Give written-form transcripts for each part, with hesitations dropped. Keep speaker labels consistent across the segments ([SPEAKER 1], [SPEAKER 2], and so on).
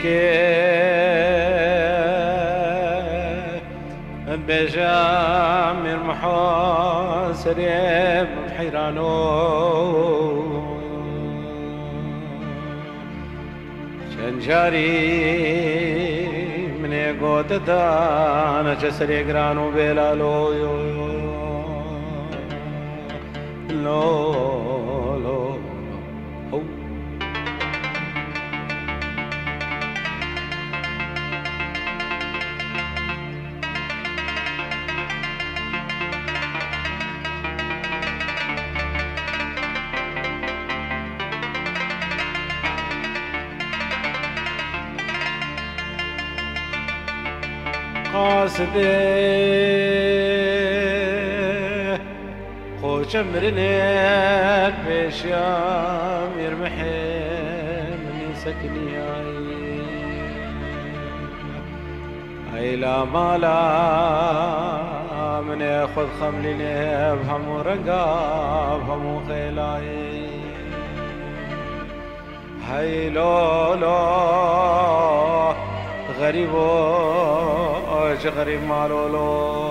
[SPEAKER 1] بجامر محاصر حيرانو شنجاري من قوت دانا جسري قرانو بلالو لو قاصدي خوش امرنك بشام يرمحي مني سكني اي لا مالا من ياخذ خملي بهم ورقا بهم خيلاي هاي لو غريبو غريب مالولو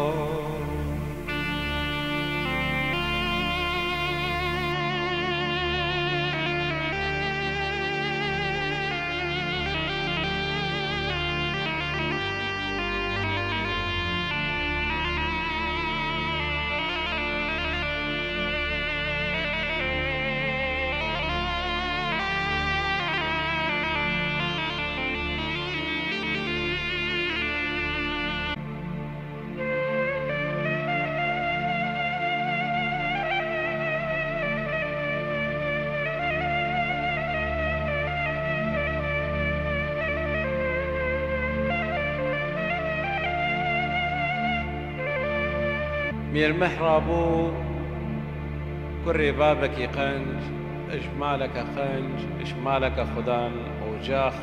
[SPEAKER 1] مير محرابو كري بابك يقنج اجمالك خنج اجمالك خدان وجاخ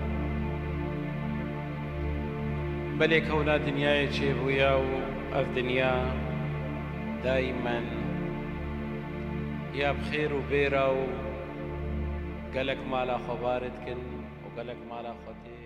[SPEAKER 1] بلي كونا دنياي تشيبويا واف دنيا دايما يا بخير وبيرا وقالك مالا خبارتكن وقالك مالا خطي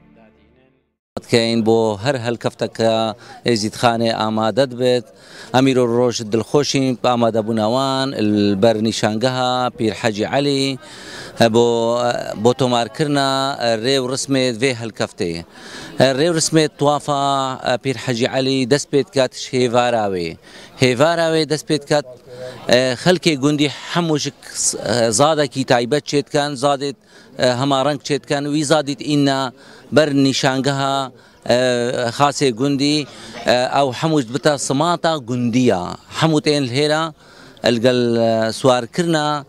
[SPEAKER 2] كاين بو هر هالكفتك ازيد خانه آمادت بيت امير الروش دلخوشي آماده بوناوان البر نشانگها پیر حاجی علي بو تومار كرنا الريو رسمي في هالكفته الريو رسمي توافا پیر حاجی علي دس بيت كات هيفاراوي دس بيت كات خلكي گوندي حموشك زاده كي تايبت شيت كان زادت همارنگ شيت كان وي زادت إنا بر نشانگها خاصه گوندي او حموش بتا صماتا گونديه حموتين الهيرا القل سوار كرنا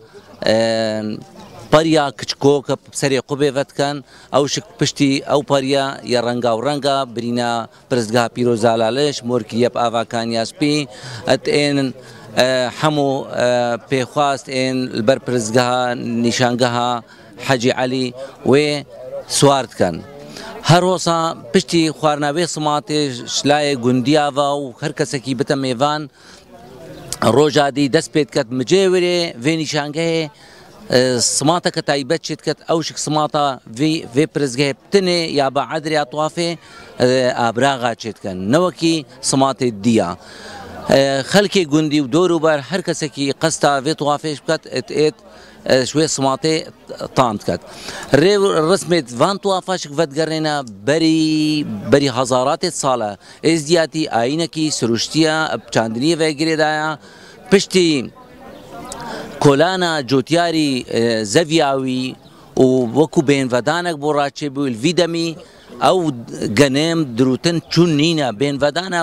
[SPEAKER 2] باريا كچكوك بسري قبيفت كان او شك بشتي او باريا يا رنگا ورنگا برينا برزگاه پیروزالالش موركي يب آوا كان ياسبي اتين حمو بيخواست ان البر برزگاه نشانگها حاجي علي و سوارت كان هروسا پشتی خوارناوی سماتی شلای گندیاوا و هر کسی کی بتم میوان روجادی دست پید کت مجوری و نشانگه سماتا کتایبت شد کت اوشک سماتا و پرزگه بتنه یا بعد ریا طوافه ابراغا شد کن نوکی سمات دیا خلکی گندی و دورو بر هر کسی کی قستا و طوافه کت ات شوي سماطي طامت كات رسمت فان طوافاشك فتقرينا بري هزارات صالة ازدياتي اينكي سروشتيا بچاندنية وغيره دايا پشتي كولانا جوتياري زفياوي ووكو بين ودانك بوراتشي بو الفيدمي او غنم دروتن چون نينا بين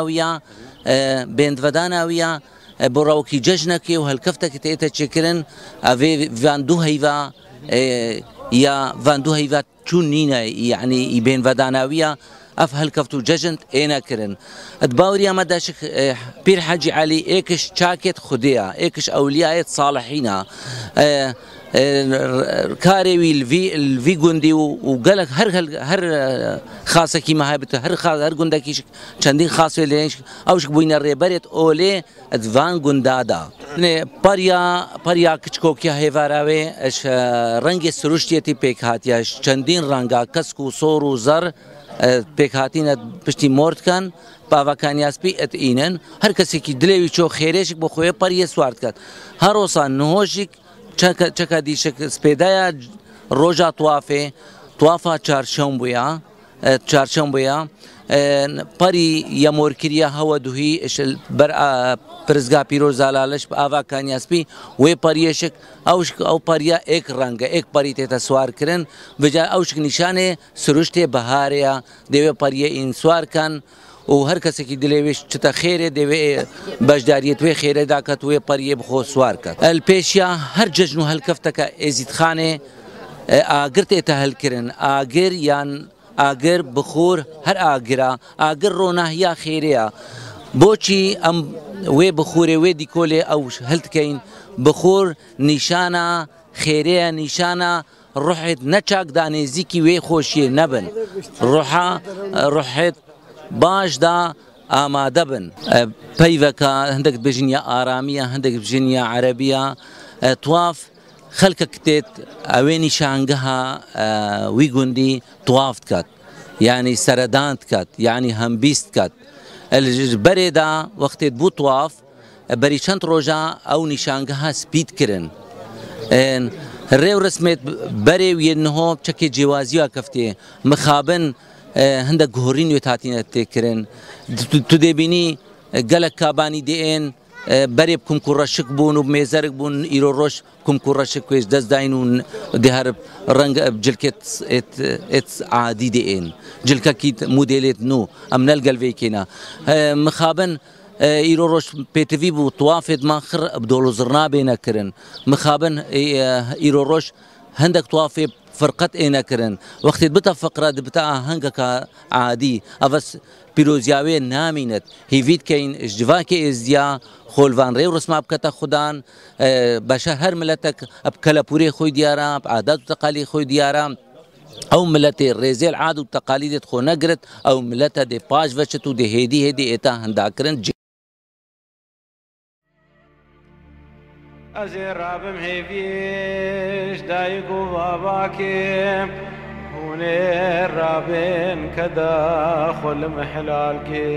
[SPEAKER 2] وداناويا براوكي ججنكي وهالكفتك تيتا تشكرن افي فاندو هيفا يا فاندو هيفا تشونينا يعني يبين فداناويا اف هالكفتو ججنت اينا كرن اتباوريا مداشك بير حاجي علي ايكش شاكت خديا ايكش اولياء صالحين كاري الفي جوندي وقالك هر خاصه كيما هابت هر جوندكيش چندين خاصه ليش اوش بوين الريبرت اولي ادفان جوندادا پریا کچکۆکیە هێوارراوێ ڕەنگی سروشتێتی پێکهاتیاش چەندین ڕەنگە کەسک و سۆڕ و زەر پێکهاتینە پشتی مۆردکەن پاڤەکانی یاسپی ئەتئینن هەر کەسێکی دلێوی چۆ خێرێشک بۆ خۆیە پەریە سوارد کات هەرۆسان نهۆژێک چەکە دیشک سپێدایە ڕۆژا توافە چارشەمبویە پەری یەمۆرکریە هەوە دوهی پرزگا پیرۆزالالش ئاواکانی یاسپی وێ پەریەشک ئەو پەریە ئێک ڕەنگە ئێک پەری تێتە سوارکردن بجا ئەوشک نیشانێ سروشتێ بەهارەیە دەوێ پەریە ئین سوارکەن و هەر کەسێکی دلێوێش چتە خێرێ دەوێ بەشداریت وێ خێرەداکەت وێ پەریە بخۆ سوارکەت ئەلپێشیا هەر جەژن و هەلکەفتەکە ئێزیدخانێ ئاگرت ئێتە هەلکردن ئاگر یان ئاگر بخۆر هەر ئاگرا ئاگر ڕۆناهیا خێرەیە بۆچی ئەم وێ بخورێ وێ دیکۆلێ ئەو هەلتکەین بخۆر نیشانە خێرەیە نیشانە ڕحێت نەچاکدا نێزیکی وێ خۆشیێ نەبن ڕحێت باشدا ئامادە بن پەیڤەکە هەندێک بژنیە ئارامیە هەندێک بژنیە عەرەبیە تواف خەلکە کتێت ئەوێ نیشانگەها وی گوندی تواف دکات یعنی سەردان دکات یعنی هەمبیست دکات بەرێدا وەختێت بوو تواف بەری چەند ڕۆژە ئەو نیشانگەها سپید کردن ڕێو ڕسمێت بەرێ وێنهۆ چەکێ جیوازیە کەفتێ مخابن هەندێک گۆڕین وێت هاتینە تێکردن تو دەبینی گەلک کابانی دێن بەرێ بکوم کوڕەشک بوون و مێزەرک بوون ئیرۆ ڕۆژ کوم کوڕەشک کوێش دەستداین و هەر ڕەنگە جلکێت عادی دێن جلکەکی مودێلێت نو ئەم نەلگەلڤێکێنە مخابن ئیرۆ ڕۆژ پێتڤی بوو توافێت ماخر بدۆڵۆزڕنابێ نەکردن مخابن ئیرۆ ڕۆژ هەندێک توافێ فرقت ئێنەکردن وەختێت بتە فقرە بتە ئاهەنگەکە عادی ئەڤەس پیرۆزیاوێ نامینێت هیڤیت کەین ژدواکێ ئێزدیا خۆلڤان ڕێو ڕسما بکەتە خوددان بەشەر هەر ملەتێک کەلەپورێ خۆی دیارە عادات و تەقالی خۆی دیارە ئەو ملەتێ ڕێزێل عاد و تەقالیدێت خۆ نەگرت ئەو ملەتە دێ پاش بەچێت و دێ هێدی ئێتا هەنداکردن
[SPEAKER 1] ئەزێ ڕابم هێویش دایک و باباکێم هونێ ڕابێن کە داخۆ لە مەحلالکێ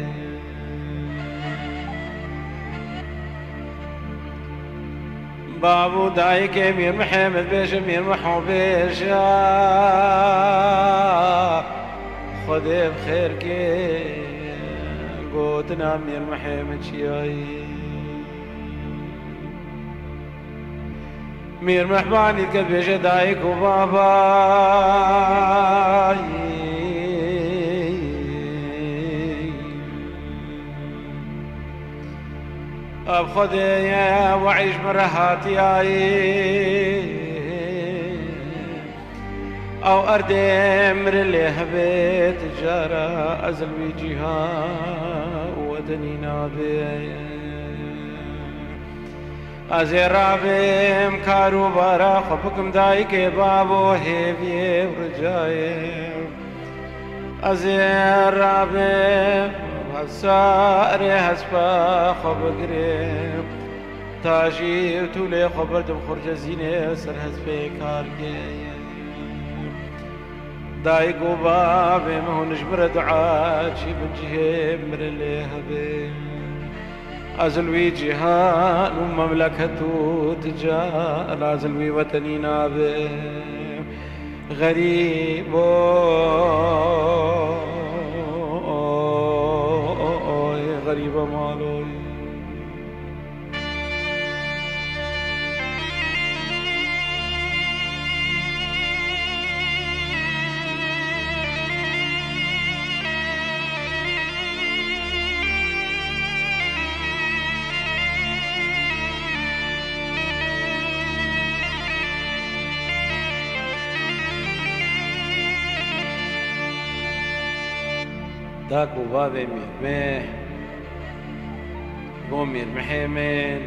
[SPEAKER 1] باب و دایکێ میر محەممەد بێژە میر مەحۆ بێژە خودێ بخێرکێ گوتنا میر محەممەد چیایی میر مەحبانی کە بێژە دایک و بابای ئەب خودەیە وعیش مەرەهاتیایی ئەو ئەردێ مرە لێ هەبێت جارە ئەزلوی جیها وەدەنی نابێت ئەزێ ڕابێم کار و بارە خۆ بکەم دایکێ بابۆ هێویێ و ڕجایێ ئەزێ ڕابێم هەسارێ هەسپە خۆ بگرێم تاژی تو لێ خۆ بەردم خورجە زینێ سەر هەزپێ کارگێ دایک و بابێم هونش مرە دوعاچی بنجهێ مرە لێ هەبێ ئەزلوی جیهان و مەملەکەت و تجار ئەزلوی وەتەنی نابێ غەریب غەریبە ماڵۆی داك وبابي ميرمح بو مير محمد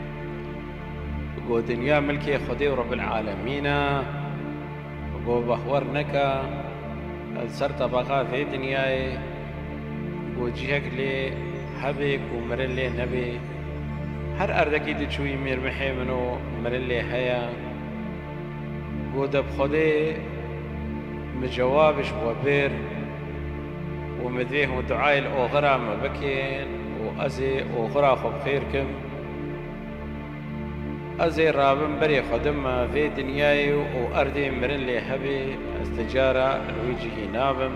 [SPEAKER 1] بو دنيا ملكي خدي ورب العالمين بو بخور نكا السرت بقى في دنياي بو جيهك لي حبك ومر لي نبي هر أردكي تشوي مير محيمنو مرلي هيا قودة بخدي مجوابش وبير ومديه ودعاء الأغرى ما بكين وأزي أغرى خب خيركم أزي رابن بري خدم في دنياي وأردي مرن لي هبي استجارة الوجهي نابم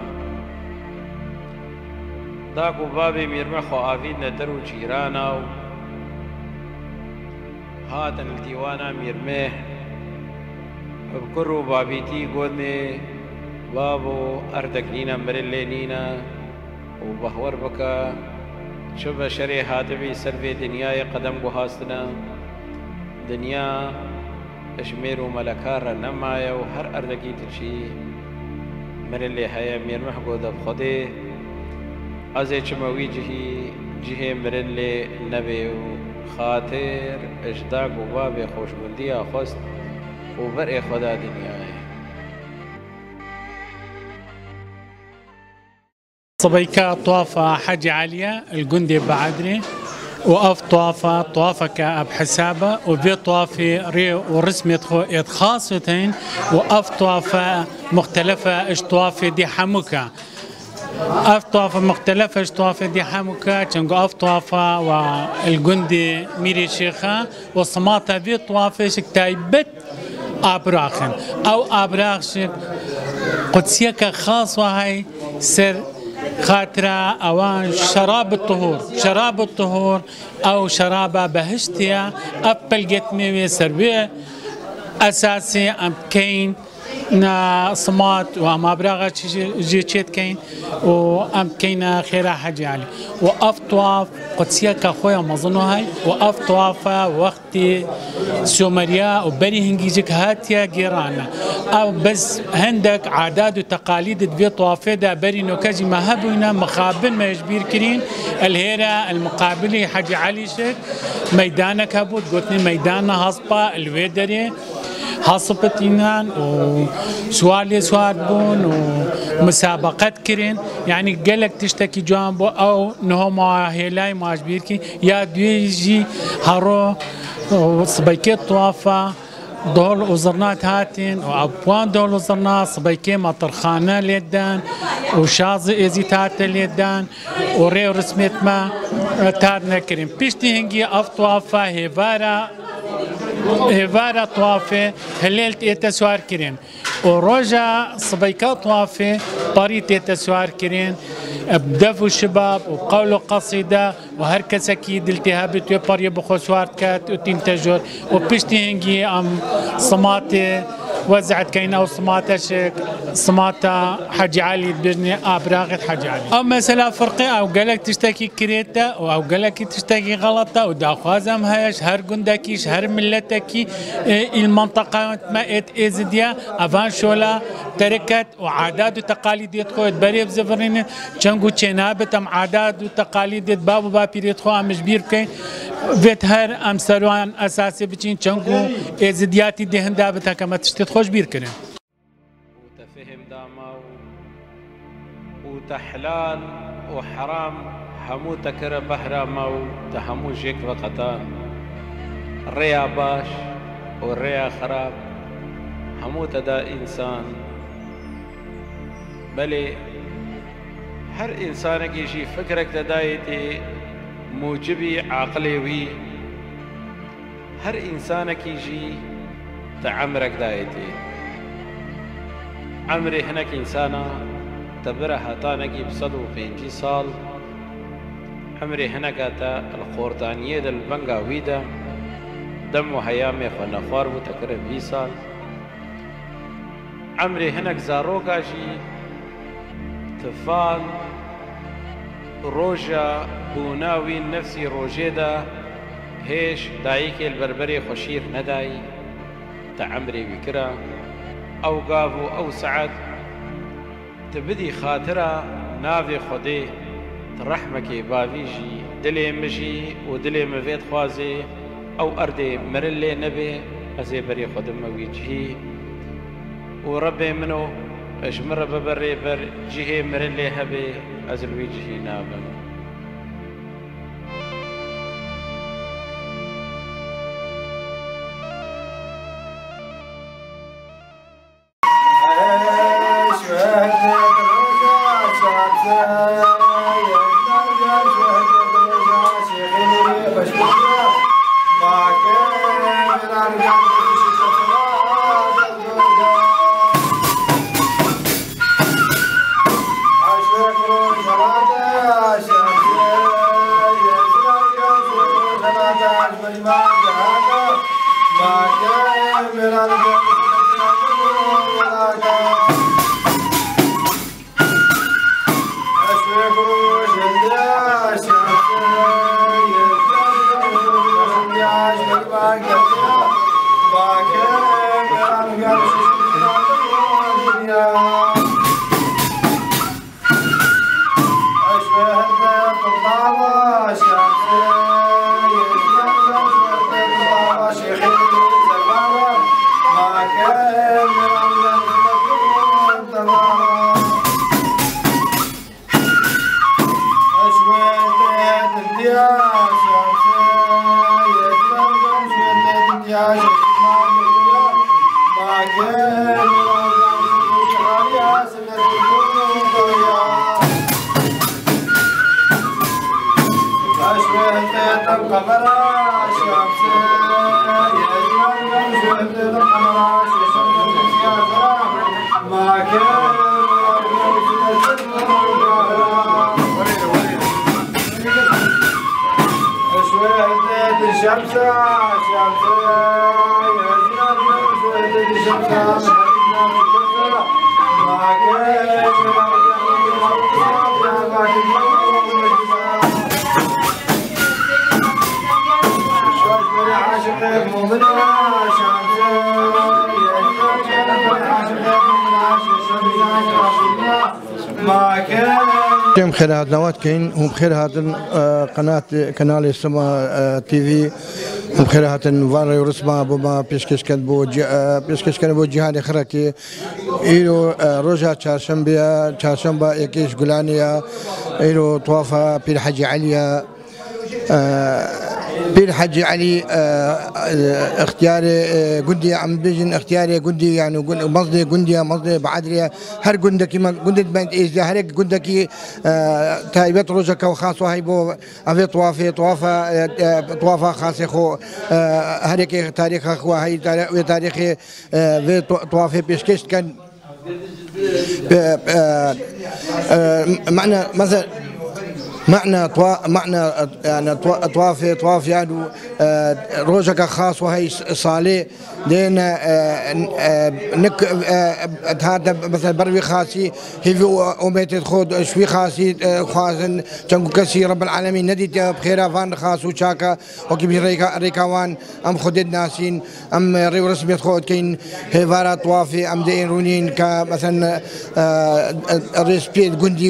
[SPEAKER 1] داكو بابي ميرمخو آفيد ندرو جيرانا هاتن الديوانا ميرمه بكرو بابيتي قودني بابو أردك نينا مرن لي نينا وبهور بكا شوف شري هاتبي سلفي دنياي قدم بهاستنا دنيا اشمير وملكار نمايا وهر أردكي تشي مرلي هيا مير محقودة بخدي أزي چموي جهي مرلي نبي خاطر اشداق وبابي خوش بندية خست وبرئي خدا دنياي
[SPEAKER 3] صبيكا طوافة حاجة عالية الجندي بعدري وقف طوافة كأب حسابة وبي طوافة ري ورسمي خاصتين وقف طوافة مختلفة اش طوافة دي حموكا قف طوافة مختلفة اش طوافة دي حموكا تنقو قف طوافة والجندي ميري شيخة وصماتها بي طوافة شك تايبت أبراخن أو أبراخ قدسية خاصة هاي سر خاطرة أوان شراب الطهور أو شرابة بهشتيا أبل جتمي سربية أساسي أم كين نا صمات وأم أبراغة جيتشيت كين وأم كينا خيرا حاجة علي وقف طواف قدسية كأخويا مظنو هاي وقف طوافة وقتي سومريا وبري هنجيجك هاتيا جيرانا أو بس هندك عادات وتقاليد تبي طوافة دا بري نوكاجي ما هبونا مقابل ما يجبير كرين الهيرة المقابلة حاجة علي شك ميدانك هبوت قلتني ميدانا هصبا الويدري هصبتينان وسوالي سواد بون ومسابقات كرين يعني قالك تشتكي جانبو او نهو ما هيلاي ما جبيركي يا دويجي هارو صبيكي طوافة دول وزرنات هاتين وابوان دول وزرنات صبيكي مطرخانة ليدان وشاظي ازيتات ليدان وريو رسميت ما تارنا كريم بيشتي هنجي اف طوافة هيفارا طوافة هليل تيتسوار كرين وروجا صبيكا طوافة باري تيتسوار كرين بدفو الشباب وقولوا قصيدة وهركس أكيد التهابت وباري بخوسوار كات وتنتجر وبيشتي هنجي أم صماتي وزعت كاين او صماتة صماتة حاجة علي بجني ابراغت حاجة علي او مثلا فرقي او قالك تشتكي كريتا او قالك تشتكي غلطة وداخوازم هاش هر قندكيش هر ملتكي المنطقة ما ازديا افان شولا تركت وعادات وتقاليد يدخل بريب زفرين چنگو چنابت ام عادات وتقاليد بابو بابيريت خو ام جبير كاين فيت هر ام سروان اساسي بچين چنگو ازدياتي دهندا بتا كما تشتت خوش بير كرين
[SPEAKER 1] وتفهم داما وتحلال وحرام همو تكر بهراما وتهمو جيك وقتان الريا باش والريا خراب همو تدا انسان بلي هر انسانك يجي فكرك تدايتي موجبي عقلي وي هر انسانك يجي تعمرك دايتي عمري هناك انسانا تبره هاتانكي بصدو بينجي صال عمري هناك تا القورتانية دل بنغا ويدا دم وهيامي فنفار وتكرر 20 سال عمري هناك زاروكا جي تفال روجا بوناوي نفسي روجيدا هيش دايكي البربري خشير نداي تعمري بكرا او قافو او سعد تبدي خاطرة نافي خدي ترحمكي بافيجي دلي مجي ودلي مفيد خوازي او اردي مرلي نبي ازي بري خدم ويجي وربي منو اشمر ببري بر جهي مرلي هبي ازل ويجي نابم
[SPEAKER 4] أشبهت القمر شمسا أشبهت القمر شمسا ما كان أشبهت الشمس شمسا أشبهت الشمس ما كان
[SPEAKER 5] بخير هاد نوات كاين وبخير هاد قناة كنال السما تي في وبخير هاد نفاري ورسمة بما بيشكش كان بو جهاد خركي إيرو روجا چهارشنبه يكيش قلانيا إيرو طوافة بير حجي عليا بير حجي علي اختياري قندي عم بيجن اختياري قندي يعني مصدي قندي مصدي بعدريا هر قندكي ما قندي بنت ايش هر قندكي تايبت روجك وخاصه هاي بو افي طوافه خاصه خو هريك تاريخ اخو هاي تاريخ في طوافه بيشكش كان معنى مثلا معنى يعني طواف يعني روجك خاص وهي صالح لين نك هذا مثلا بروي خاصي هي وميت خود شوي خاصي خاصن جنكو كسي رب العالمين ندي بخير فان خاص وشاكا وكي ريكاوان ام خدد ناسين ام ريو رسمي خود كاين هيفارا طوافي ام دين رونين كمثلا ريسبيت جندي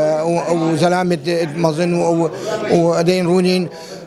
[SPEAKER 5] وزلامه مظن ودين رونين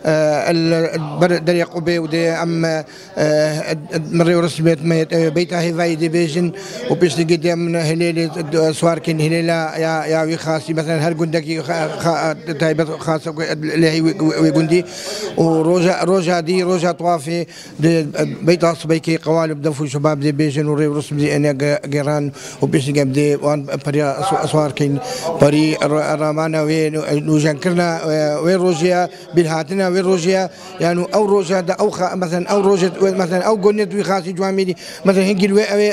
[SPEAKER 5] دري قبي ودي ام مري ورسميت بيتها هي ديفيجن وبيش لقيت من هليل سواركن هليلا يا وي خاصي مثلا هر قندكي تايبت خاصه اللي هي ويقندي وروجا دي روجا طوافي بيتها صبيكي قوالب دفو شباب ديفيجن وري ورسم دي انا قيران وبيش لقيت دي وان بريا سواركن بري رامانا وين نوجنكرنا وين روجيا بالهاتنا وين روجيا يعني او روجا دا او مثلا او روجا مثلا او قنت وي خاصي جواميدي مثلا هنجي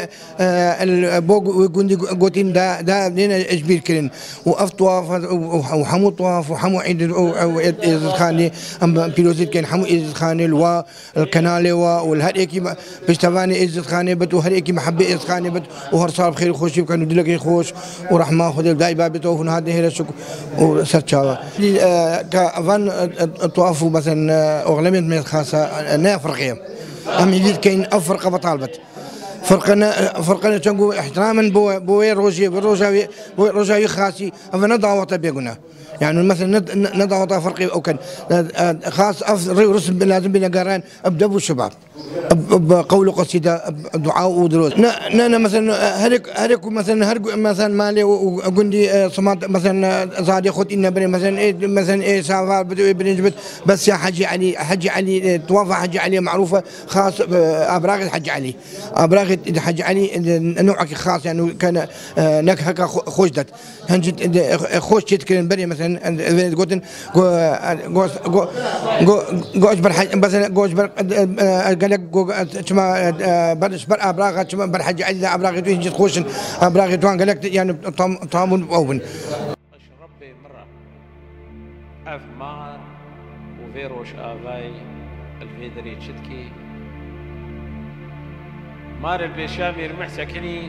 [SPEAKER 5] البوق قندي قوتين دا لينا اجبير كرن واف طواف وحمو طواف وحمو عيد او خاني ام بيلوزيت كان حمو عيد خاني الوا الكنالي والهريكي بشتفاني عيد خاني بت وهريكي محبه عيد خاني بت وهر صار بخير خوش كانوا دلك خوش ورحمه خذ دايبا بتوفن هذا هي الشك وسرچاوا كافان طواف مثلا اغلبيه من خاصه نافرقيه ام يريد كاين افرقه بطالبت فرقنا تنقو احتراما بوي روجاوي خاصي فنضع بيقنا يعني مثلا نضع فرقي او كان خاص رسم لازم بنا قران ابدا بالشباب بقول قصيده دعاء ودروس انا مثلا هرك مثلا مالي وقندي صمات مثلا زاد ياخذ لنا بني مثلا ايه سافر بنجبت بس يا حجي علي توافى حجي علي معروفه خاص ابراغ الحج علي ابراغ الحج علي نوعك خاص يعني كان نك هكا خوجدت هنجد خوش تتكلم بني مثلا قلت جوج برحج مثلا جوج بر قالك كما برش بر ابراغ كما برحج علي ابراغ تيجي تخش ابراغ توان قالك يعني طامون اوبن
[SPEAKER 1] ربي مره اف مار وفيروش افاي الفيدري تشتكي مار البيشامير محسكني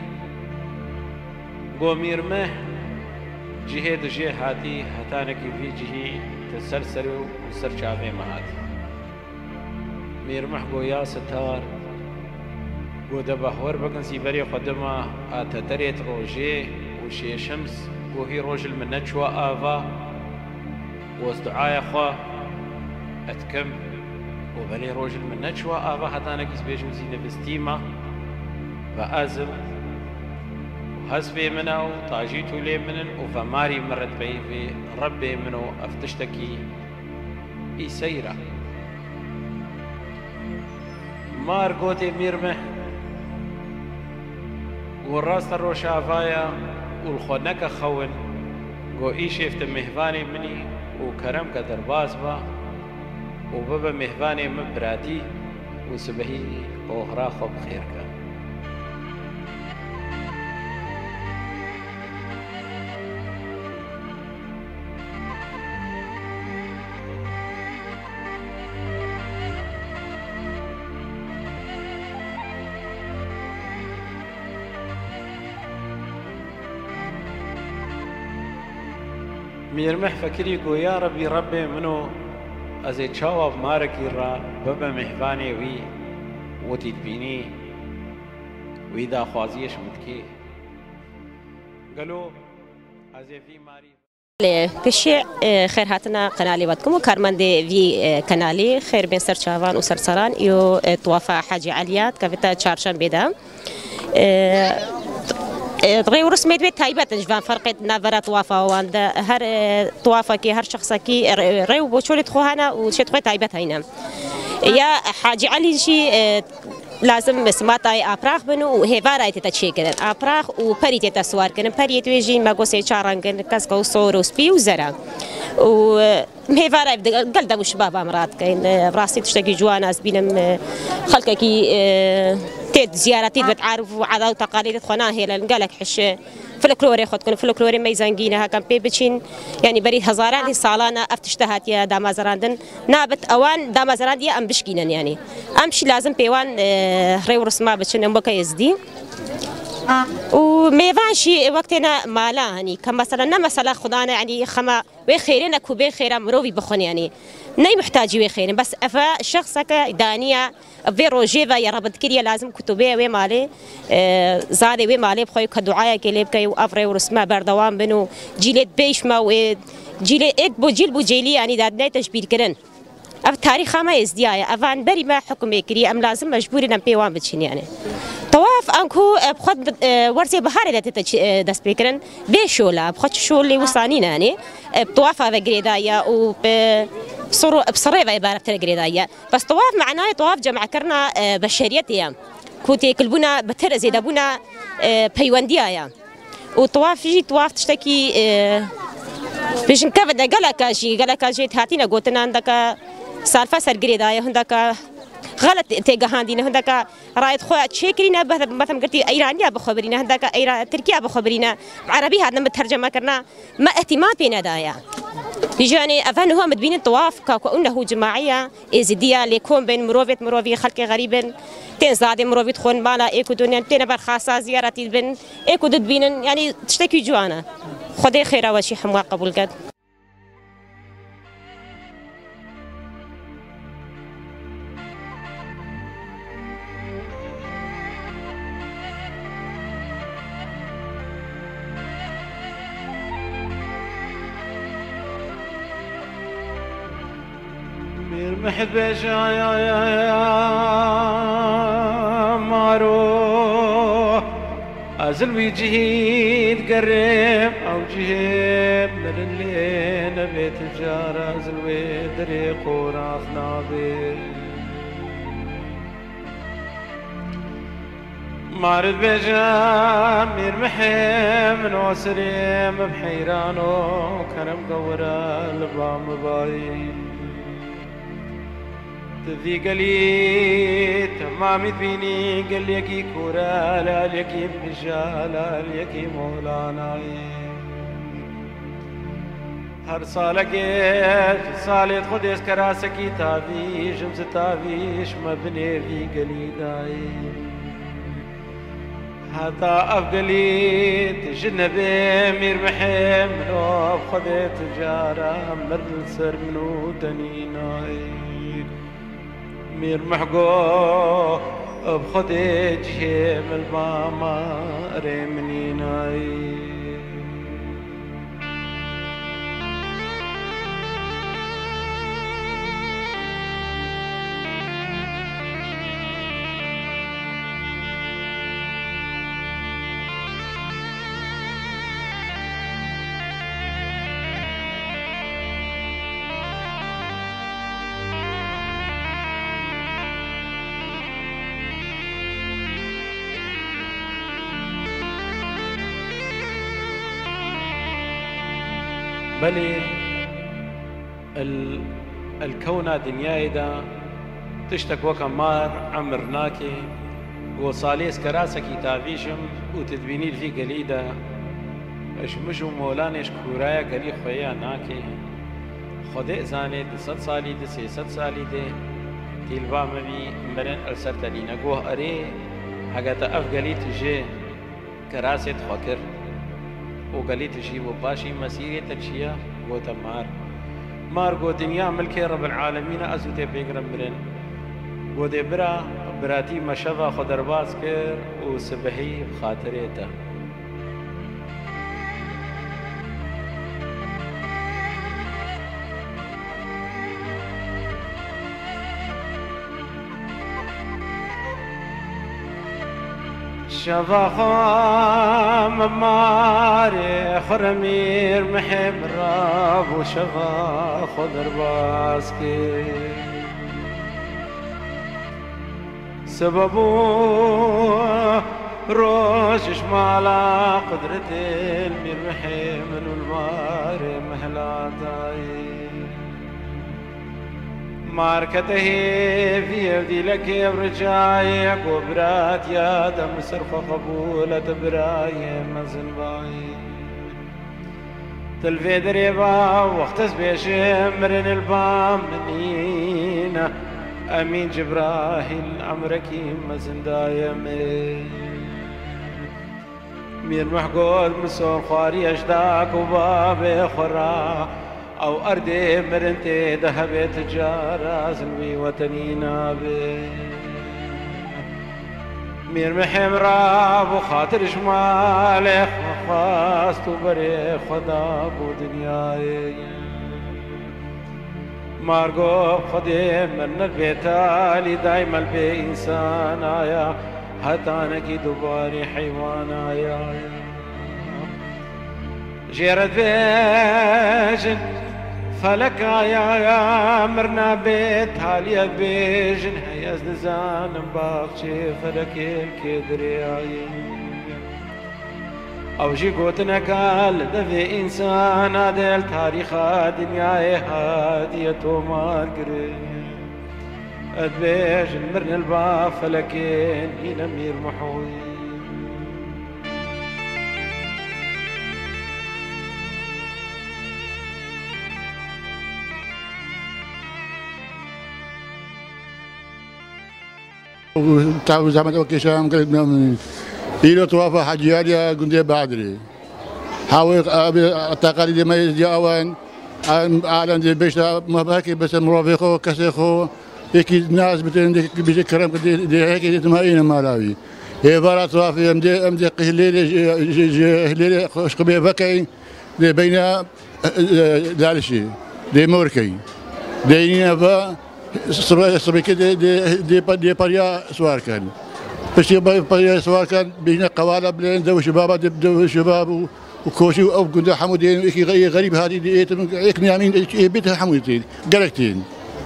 [SPEAKER 1] قومير مه جهاد جهاتي هتانك في جهي تسلسل وسرشافي مهاتي مير محقو يا ستار قو دبهور بكن سيبري قدما اتتريت روجي وشي شمس وهي روج المنجوى آفا واستعايا خوا اتكم وبلي روج المنجوى آفا هتانك يسبيجم زينة بستيمة فأزم وحسبي منه طاجيتو لي منن وفماري مرت بي في ربي منه افتشتكي اي سيرة مار قوتي ميرمه والراس الروشافايا والخونك خون قو اي شفت مهفاني مني وكرم كدرباس با وبابا مهباني مبراتي وسبهي أوهرا خب خيرك ميرمح فكري قو يا ربي منو أزي تشاوب ماركي را بابا محفاني وي وتدبيني وإذا خوازيش متكي قالوا أزي في ماري
[SPEAKER 6] بشيء خير هاتنا قنالي ودكم وكارماندي في قنالي خير بين سرشافان وسرسران يو توافى حاجي عليات كفتا تشارشان بيدا تغير رسمي بيت تايبات جفان فرقت نافرة طوافة وعند هر طوافة كي هر شخص كي ريو بوشولي تخوهنا وشي تخوي تايبات هينا يا حاجة علي شي لازم سماتاي أبراخ بنو وهيفاراي تتشي كدن أبراخ وبري تتسوار كدن بري تويجين ما قوسي شاران كدن كاسكو صور وسبي وزرا وهيفاراي قل دمو شباب أمرات كاين راسي تشتكي جوانا زبينم خلقكي تيد زيارتي بتعرف وعادات وتقاليد خونا هي لنقالك حش فلكلوري خدكن فلكلوري ميزانجينها كان بيبتشين يعني بريد هزاران صالانة افتشتهات يا دامازراندن نابت اوان دامازراند يا ام بشكينن يعني امشي لازم بيوان ريو رسما بتشن مبكا يزدي وميفانشي وقتنا مالا يعني مثلا خدانا يعني خما وخيرنا كوبي خيرا مروفي بخون يعني ناي محتاجي وخيرين بس افا شخصك دانيا في روجيفا يا رب تكريا لازم كتبه ومالي زادي ومالي بخوي كدعاء كليب كي وافري ورسمه بردوام بنو جيلت بيش ما وجيل اك بو جيل بو جيلي يعني دادنا تشبير كرن اف تاريخ ما يزديا افان بري ما حكم كري ام لازم مجبورين بيوان بتشين يعني طواف انكو بخد ورزي بهاري دست بكرن بشولا بخد شولي وصانينا يعني بطوافة بجريدايا بصريفة عبارة جريدايا بس طواف معناه طواف جمع كرنا بشريتيا كوتي كلبونا بتر زي دابونا بيوانديايا وطواف يجي طواف تشتكي بيش نكفد قالك جي هاتينا قوتنا عندك سالفة سر جريدايا هندك غلط تيجاهاندينا هندك رايد خوات شكرينا مثلا قلتي ايرانيا بخبرينا هندك تركيا بخبرينا عربي هذا مترجمه كرنا ما اهتمام بينا دايا بيجاني افان هو مدبين الطواف كانه جماعيه ازديا ليكون بين مروفي خلق غريب تنزاد مروفي تخون مالا ايكو دنيا تنبر خاصه زيارتي بن ايكو دبين يعني تشتكي جوانا خدي خيره وشي حموا قبول قد
[SPEAKER 1] محبش يا مارو أزل ويجهيد قرب أو جهب من اللي نبي تجار أزل ويدريق ورافنا بي مارد بجامير محم نوسريم بحيرانو كرم قورا لبام باي تذي قلي تمامي فيني قل يكي كورا لا يكي بجالا يكي مولانا هر سالك سالت خدس كراسكي تافيش جمس تافيش مبني في قلي داي هتا أفقلي تجنبي مير محم لو خذت تجارة مرد سر منو دنيناي مير محقو بخدي جهيم الماما ريمنيناي بلي الكونة دنياي دا تشتك وكمار عمرناكي وصاليس كراسة كتابيشم وتدبيني في قليدة اشمشو مولانش كورايا قلي خويا ناكي خده زاني 200 سالي دي 300 سالي دي تيلبا مبي مرن السر تلينا قوه اري حقاتا اف قلي تجي كراسة خوكر وقلي تجي وباشي مسيري تلشيا وتمار مارگو دنیا ملک رب العالمین ازوت پیغمبر برن گوده براتی مشوا خدرباز کر و سبحی خاطره تا شفا خام ماري خرمير محب راب وشفا خضر باسكي سببو روش مالا قدرة المير محب والمار مهلا داي ماركته في يبدي لك برجايك وبرات يا دم سرخ قبولة براي مزن باي تلفي دريبا واختس بيشمرن البام منينا امين جبراهيل عمركي مزن دايم مير محقول مسون خواري اشداك وبابي خرا او اردي مرنتي ذهبت تجارة زلمي وطني نابي مير محم راب وخاطر شمالي خواست وبري خداب ودنياي مارغو خدي من البيتالي دايما البي انسان آيا هتانكي دوباري حيوان آيا جيرت بيجن فلك يا مرنا بيت هاليا بيجن هياز نزان باخشي فلك الكدري او جي قوتنا قال دفي انسان هذا التاريخ دنيا هادية وما قري ادبيجن مرنا الباب فلكين هنا مير محوي
[SPEAKER 7] تعرف زعما كيشام قلنا إلى توافى حجياليا قندي بعدري حاول التقاليد ما يجاوان عالم دي بيشتا ما باكي بس مرافقه كسيخو هيك ناس بيجي كرم دي هيك تماين مالاوي هي بارا توافى امدي قهليلي خشقبي بكاي دي بين دالشي دي موركي دينا با صبيكي دي باريا سوار كان بس باريا سوار كان بين قوالب بين دو شباب دو شباب وكوشي او قند حمودين غريب هذه هيك يمين بيتها حمودين قلقتين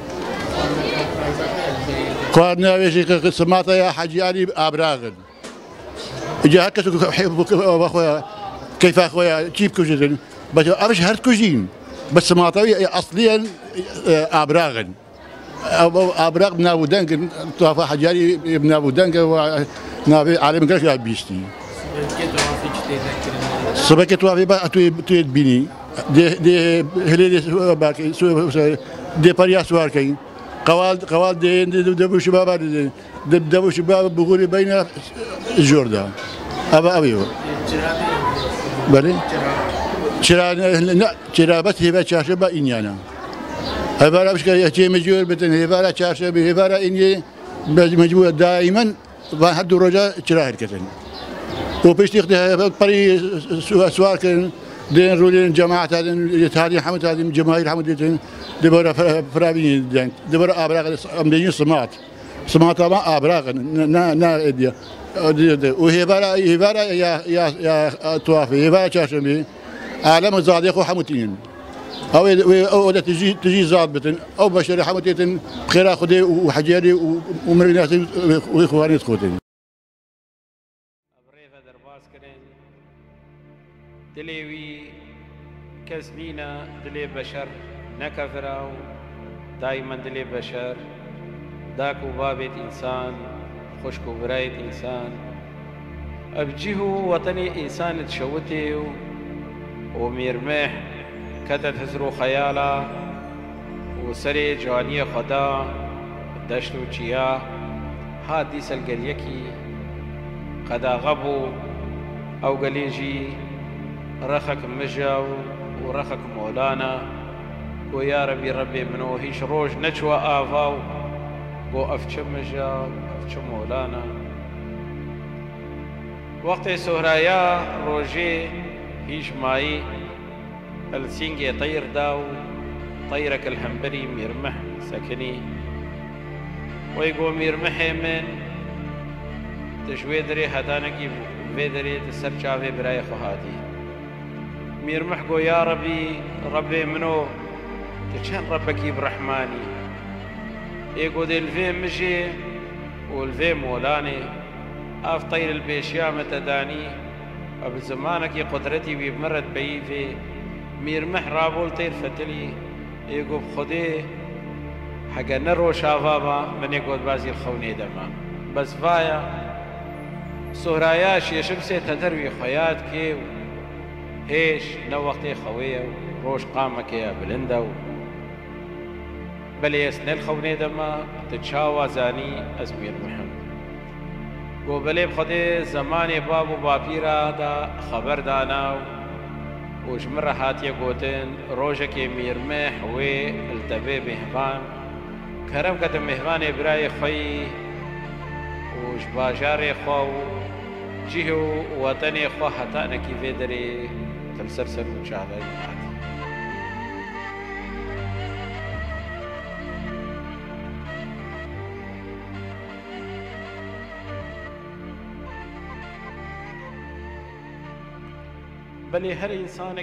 [SPEAKER 7] قالنا ويش سمعت يا حجي علي ابراغن جا هكا حبك اخويا كيف اخويا تجيب كوجين بس ابش هرت كوجين بس سمعت اصليا ابراغن ابراغ بن ابو دنق طافا حجاري ابن ابو دنق ونابي عالم قرش بيشتي صباك توافي بقى تبيني دي هليلي باكي دي باريا سواركين قوال دي دبو شباب دبو شباب بقولي بين الجوردا ابيو بلي شرا بس هي شاشبه انيانا هبارة مش كي مجبور بتن هبارة شاشبه هبارة اني مجبور دائما واحد رجاء شراهر كتن وبيشتي بري سوار كن دين رولين جماعة هذه حمد هذه جماهير حمد دبر فرابين دين دبر أبراغ أمدين سمات ما أبراغ نا إديا وهبارة يا توافي هبارة شاشبه عالم زادق حمتين أو تجي زابطن أو بشر حمتين بخير خدي وحجاري ومرناس وإخواني تخوتين.
[SPEAKER 1] أبريفة درباس كرين دليوي كسبينا دلي بشر نكفراو دائما دلي بشر داك وبابت إنسان خشك وبراية إنسان أبجيه وطني إنسان تشوتي وميرمح كتت هزرو خيالا وسري جوانية خدا دشت وچيا هادي سلقليكي قدا غبو أو قليجي رخك مجاو ورخك مولانا ويا ربي ربي منو هيش روج نجوى آفاو وأفشم مجاو أفشم مولانا وقت سهرايا روجي هيش ماي السينجي طير داو طيرك الحنبري ميرمح سكني ويقو ميرمحي من تشوي دري هتانكي في دري تسر شافي براي خهاتي ميرمح قو يا ربي منو تشان ربكي برحماني يقو دي الفي مشي والفي مولاني اف طير البيشيا متداني اب زمانك قدرتي ويبمرت بي في ميرمح رابول طير فتلي يقو بخدي حقا نرو شافابا من يقود بازي الخوني دما بس فايا سهراياش يشمسي تدروي خيات كيو هيش نو وقتي خويه روش قامك يا بلندو بل يسني الخوني دما تتشاوى زاني ازمير محمد قو بلي بخدي زماني بابو بابيرا دا خبر داناو وجمر هاتي قوتين روجك ميرمح وي التبي مهبان كرم قدم مهبان براي خي وجباجاري خو جيهو وطني خو حتى نكي في دري تلسرسر وشاهدين هاتي بلي هر إنسانك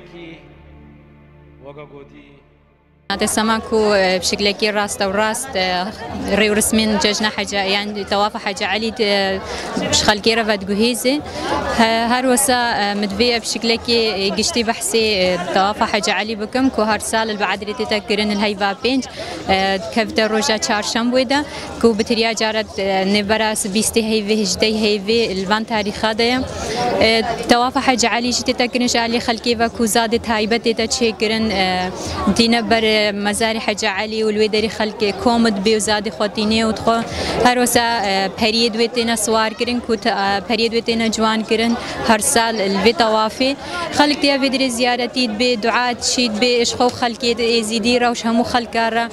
[SPEAKER 1] وقا قوتي
[SPEAKER 8] هذا سماكو بشكل كي راست او راست ريو رسمين ججنا حاجه يعني توافق حاجه علي بشخل كيرا فاد جوهيزي هر وسا مدفيه بشكل كي قشتي بحسي توافق حاجه علي بكم كو هر سال البعد اللي تذكرن الهيفا بينج كفت روجا چهارشنبه ودا كو بتريا جارت نبراس بيستي هيفي هجدي هيفي الفان تاريخ هذا توافق حاجه علي تذكرن علي خلكي وكو زادت هيبه تشكرن دينبر مزاري حاجة علي والويدري خلق كومد بي وزادي خوتيني وتخو هر وسا بريد ويتنا سوار كرن كوت بريد ويتنا جوان كرن هر سال الفي طوافي خلق يا فيدري زيارتي بدعاء شيد بإشخو خلقي يزيدي روش همو خلقارا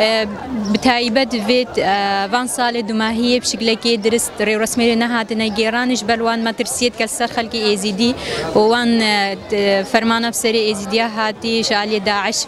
[SPEAKER 8] بتايبت فيت فان سال دماهية بشكل كي درست ريو رسمي نهاتنا جيرانش بلوان ما ترسيت كسر خلقي يزيدي وان فرمانة بسري يزيديا هاتي شالي داعش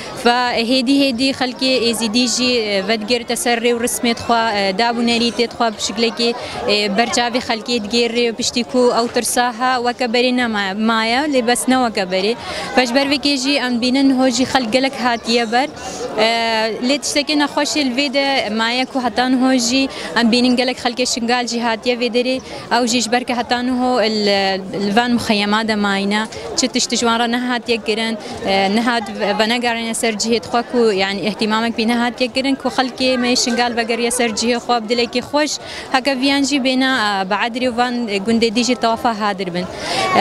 [SPEAKER 8] فهيدي خلقي يزيدي جي فدقر تسري ورسمي تخوا دابو ناريتي تخوا بشكل كي برجابي خلقي تجيري بشتكو او ترساها وكبرنا مايا لبسنا وكبري فاجبر فيكيجي ام بينن هوجي خلق لك هاتيه بر لي تشتكي نخوش الفيدا مايا كو حتان هوجي ام بينن لك خلقي شنقال جي هاتيه فيدري او جيش بركه حتان هو الفان مخيمات ماينا تشتجوان رنا هاتيه كرن نهاد فنقارن سرجيه تخوكو يعني اهتمامك بنهات يقرن كو خلقي ما يشنقال بقر يسرجيه خو بدلكي خوش هكا فيانجي بينا بعد ريوان قند ديجي توافا هادر بن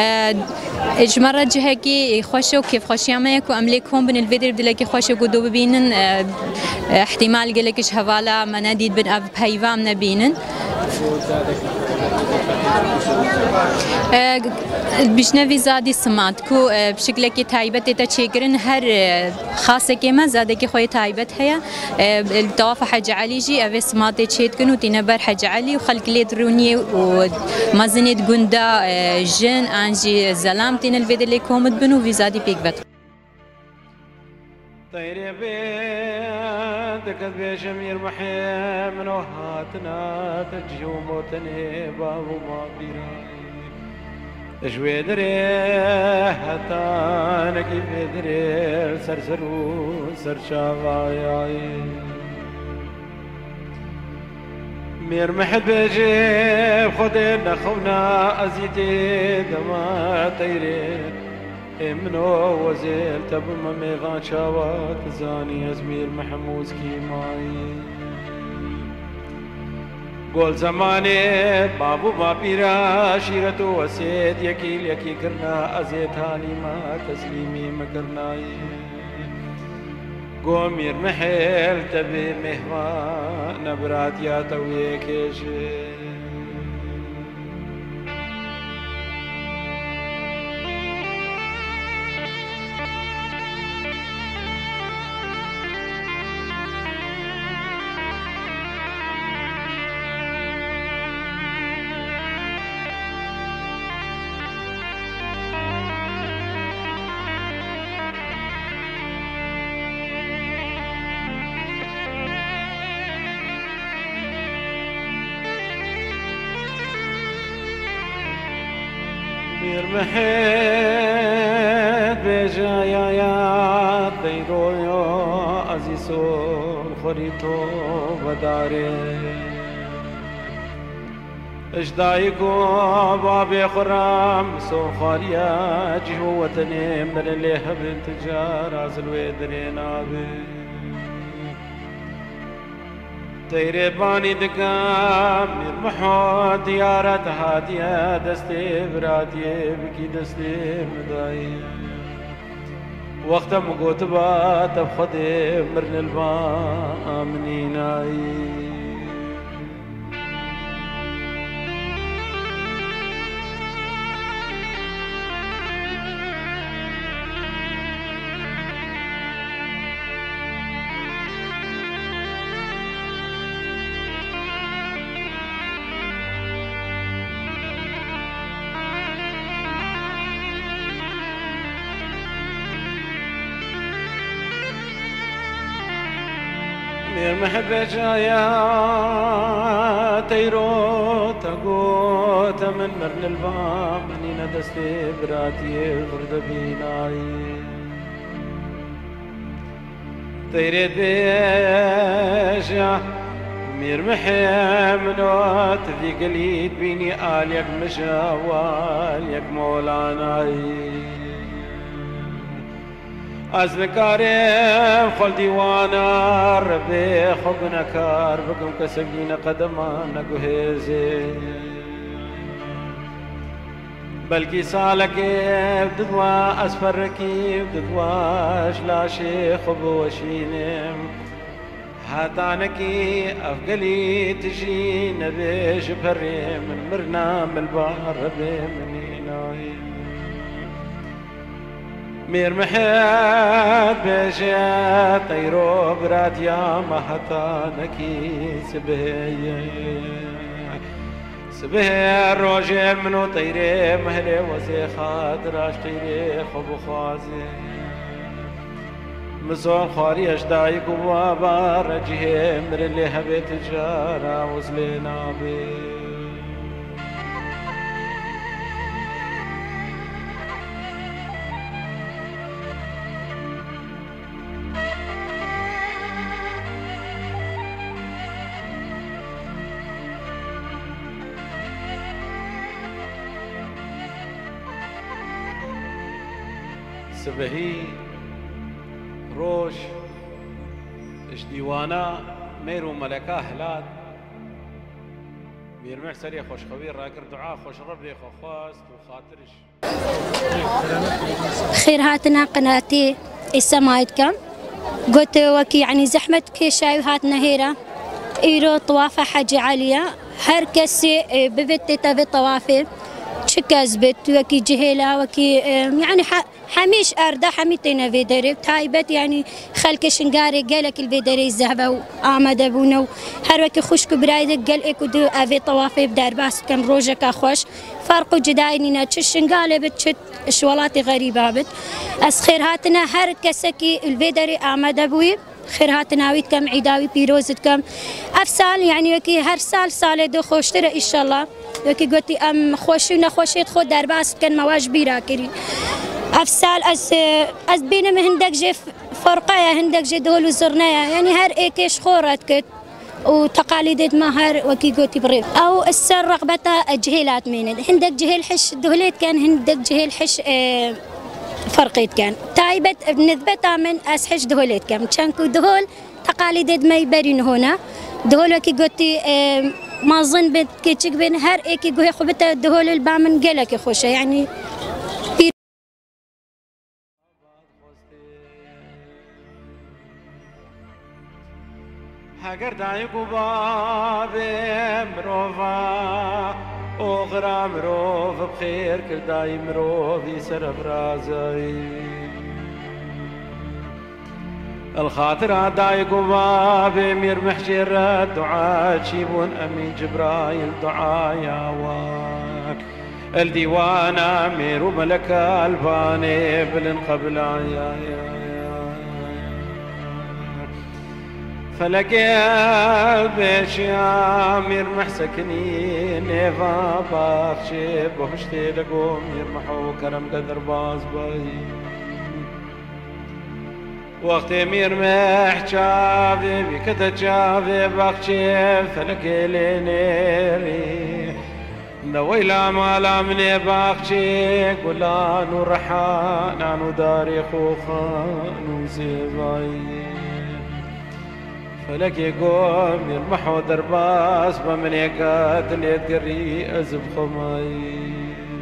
[SPEAKER 8] اجمرة جهكي خوشو كيف خوشياما يكو امليكهم بن الفيديو بدلكي خوشو قدو ببينن احتمال قلكش هوالا مناديد بن اب بهيفام نبينن بشنوی زادی سمات کو بشکل کی تایبت تا چیکرن هر خاصه کی ما زاده کی خوی تایبت هيا التوافق حج علي جي اوي سمات تشيتكن وتنبر حج علي وخلق لي دروني ومازنيت غوندا جن انجي زلام تن الفيديو اللي كومد بنو في زادي بيك بت
[SPEAKER 1] طير بيدك بشمير محيم نوهاتنا تجيو موتني بابو ما بيراي شوي دري حتى نكيف دري سرسرو سرشاواي مير محب جيب خدنا خونا ازيدي دما طيرين منو وزيل تبما ميغان شاوات زاني أزمير محموز كيماي قول زماني بابو بابيرا شيرتو وسيد يكيل يكي كرنا أزيتاني ما تسليمي مكرناي قومير محيل تبي مهوان نبرات يا تويكش محيط بجايا يا ديرو يا عزيزو خريطو بداري اجدايكو بابي خرام سو خاريا جهو وطني من اللي هبل تجار عزلوي درينا بي تيري باني دقام يرمحو ديارة هادية دستي براتي بكي دستي مداي وقت مقوت بات بخدي مرن البامنيناي محبة جايا تيرو تقوت من مرن البام منينا دستي براتي غرد بيناي تيري بيجا مير محمنوت في قليد بيني آليك مشاواليك مولاناي أزنكارم خل ديوانا ربي خبنا كار بكم كسجين قدما نقهزي بلكي سالك بدوا أسفركي بدوا شلاشي خبو وشينم هاتانكي أفقلي تجي نبي شبري من مرنا من البحر ربي منيناي مير محيط بيجي طيرو برات يا مهتانكي سبهي الروجي منو طيري مهلي وزي خاطراش طيري خبو خازي مزون خاري أجدايك وبابا رجيه مر اللي هبيت الجارة وزلينا بي سبهي روش اش ديوانا ميرو ملكا هلات بيرمح سريع خوش خبير راكر دعاء خوش ربي خواست وخاطرش
[SPEAKER 9] خير هاتنا قناتي السمايد كم قلت وكي يعني زحمة كيشاي هاتنا هيرا إيرو طوافة حاجة عالية هر كسي ببتي تبي طوافي شكازبت وكي جهيلا وكي يعني حميش أردا حميتنا فيدري تايبت يعني خلك شنقاري قالك الفيدري الزهبة وآمد أبونا هر وكي خشك برايدك قال إيكو دو أفي طوافي بدار باس كم روجك أخوش فرقو جداينينا تش شنقالي بتشت شوالاتي غريبة بت أس خير هاتنا هر كسكي الفيدري آمد أبوي خير هاتنا ويتكم عيداوي بيروزتكم أفسال يعني وكي هر سال دو خوشتر إن شاء الله وكي قلتي أم خوشي ونخوشيت خود دار باس كان مواج بيراكري أفسال أز بينهم هندك جي فرقايا هندك جي دول وزرنايا يعني هر إيكيش خورت كت وتقاليد مهر وكي قلتي بريف أو السر رغبتا جهيلات ميند هندك جهيل حش دهليت كان هندك جهيل حش فرقيت كان تايبت نثبتها من أسحش دهولت كان كانكو دهول تقاليد ما يبرين هنا دهول كي قلتي ما ظن بت كي بين هر إيكي جوه خبته دهول البامن جلك خوشه يعني
[SPEAKER 1] هاجر دايقو بابي مروفا أغرى مروف بخير كرداي مروف يسر برازي الخاطر دايقو بابي مير محجر الدعاء شيبون أمين جبرايل دعاء يا واك الديوان أمير وملك الباني بلن قبل يا فلقي بيش يا أمير محسكني نيفا باخشي بوشتي لقوم يرمحو كرم قدر باز باي وقت أمير محجابي بكتا جابي باخشي فلقي لينيري نويلا مالا مني باخشي قلانو رحانانو داري خوخانو زيباي فلك يقوم يرمحو درباس بمليكات اللي تقري أزب خماي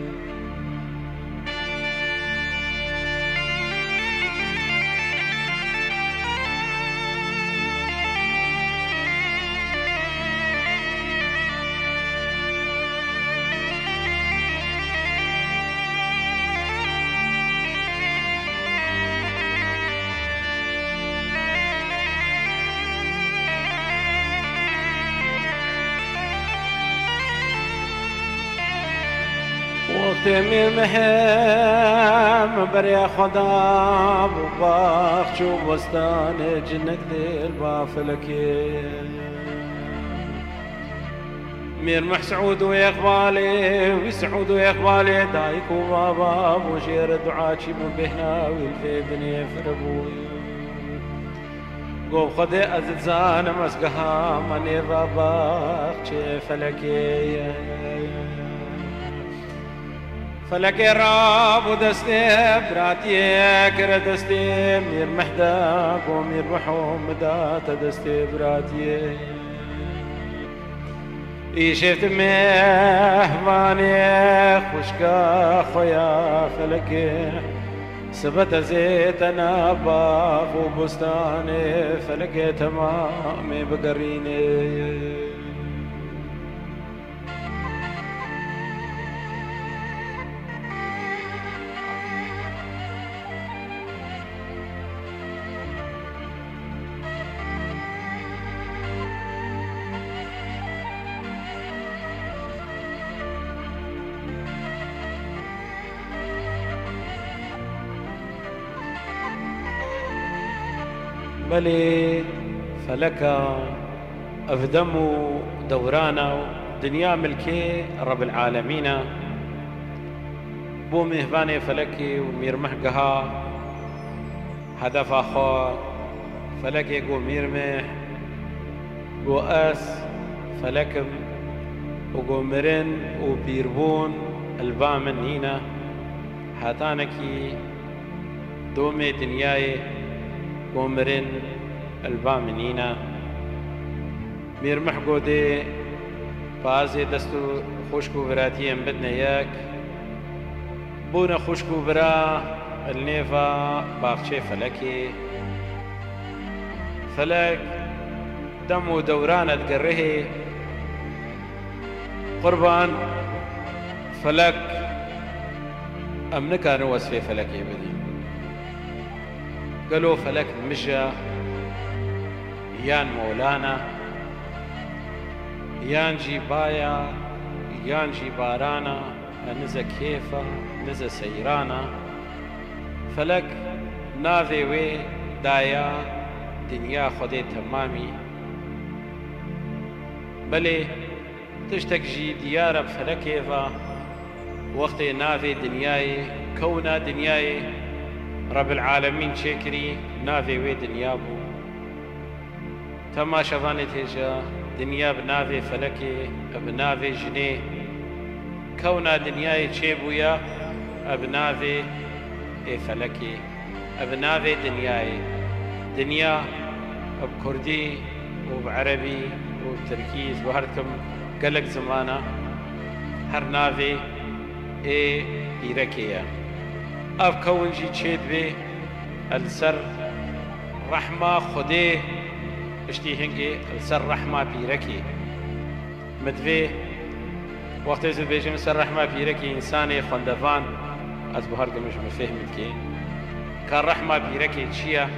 [SPEAKER 1] تمير محام بريا خضاب وباخش وبستان جنك ديل بافلكي مير محسعود ويقبالي ويسعود ويقبالي دايك وبابا وشير دعاتي بهنا والفي بني فربوي قوب خدي أزدزان مسقها مني باباخش فلكي فلك راب ودستي براتي كر دستي مير محداق ومير محمدات دستي براتي شفت مهماني خشكا خويا فلك سبت زيت انا باغ وبستاني فلك تمامي بقريني بلي فلك أفدموا دورانا دنيا ملكي رب العالمين بو مهباني فلكي ومير محقها هدف أخو فلكي قو ميرمح قو أس فلكم وقو مرن وبيربون البامن هنا هاتانكي دومي دنياي قومرين البامنينا مير محقودي بازي دستو خوشكو براتيين بدنا ياك بونا خوشكو برا النيفا باخشي فلكي فلك دمو دورانة تقرهي قربان فلك أمنكا نوس في فلكي بدي قالوا فلك مجا يان مولانا يان جيبايا يان جيبارانا نزا كيفا نزا سيرانا فلك ناذي وي دايا دنيا خدي تمامي بلي تشتك جي ديارة بفلكيفا وقت ناذي دنياي كونا دنياي رب العالمين شكري نافي وي دنيابو تما شفاني تيجا دنيا بنافي فلكي بنافي جني كونا دنياي تشيبويا بنافي اي فلكي ابنافي دنياي دنيا بكردي وبعربي وبتركيز وهركم قلق زمانه هر نافي اي بيركيا اف كون جي تشيد بي السر رحمة خديه اشتي هنجي السر رحمة بيركي مدفي وقت يزد بيجي السر رحمة بيركي انساني خندفان از بهار مش مفهمت كي كان رحمة بيركي تشيا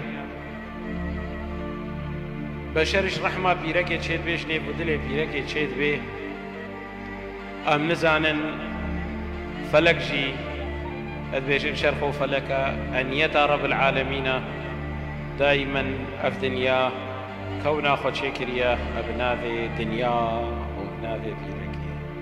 [SPEAKER 1] بشرش رحمة بيركي تشيد بيش نيف ودلي بيركي تشيد بي ام نزانن فلك جي ادبيجن شرخو فلك ان يتا رب العالمين دائما اف دنيا كونا خود شكريا ابناذي دنيا وابناذي بيركي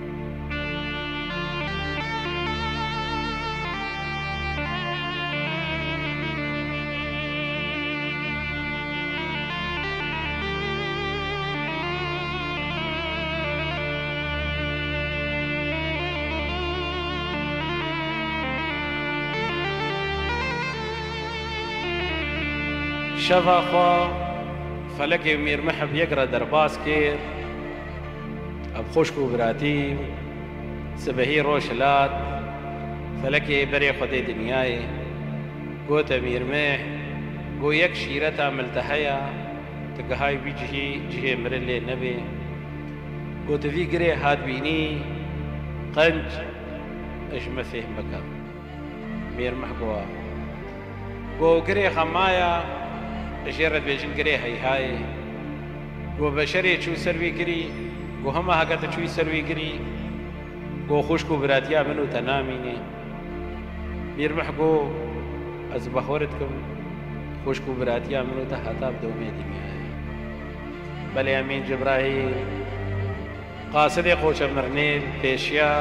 [SPEAKER 1] شفا خوا فلكي مير محب يقرا درباس كير اب خوشكو براتي سبهي روشلات فلكي بري خدي دنياي قوت مير مح قو يك شيرتا ملتهيا تقهاي بيجي جهي مرلي نبي قوت في قري هاد بيني قنج اش ما فهمك مير محقوا قو قري خمايا جرد بيجن قري هاي قو بشري شو سروي قري قو هما هكذا شو سروي قري قو خوشكو براتيا منو تناميني مير محقو از بخورتكم خوشكو براتيا منو تحتا بدومي دنياي بل امين جبراهيل قاصدي خوش مرنيل بيشيا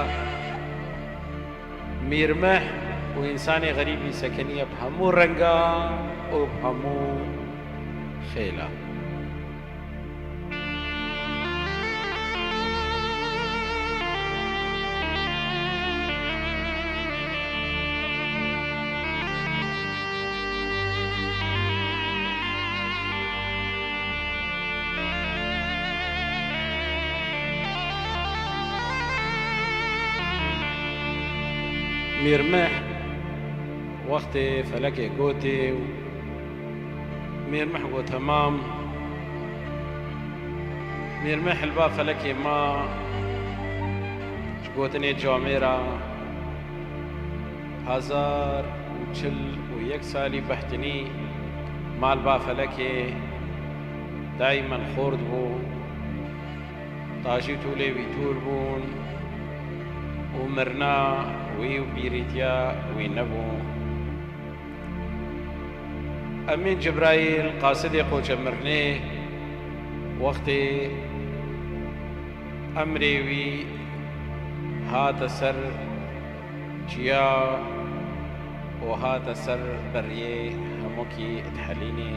[SPEAKER 1] مير مح وإنساني غريبي سكنية بهمو رنقا وبهمو خيلة ميرمح وقتي فلكي قوتي ميرمح قو تمام ميرمح الباب فلكي ما قوتني جواميرا 1040 سالي بحتني مال با فلكي دايما خورد بو طاجي تولي ويتول بون ومرنا وي وبيريتيا وينبو امين جبرائيل قاصدي قوش مرني وقتي امري وي هات سر جيا وهات سر بريه هموكي اتحليني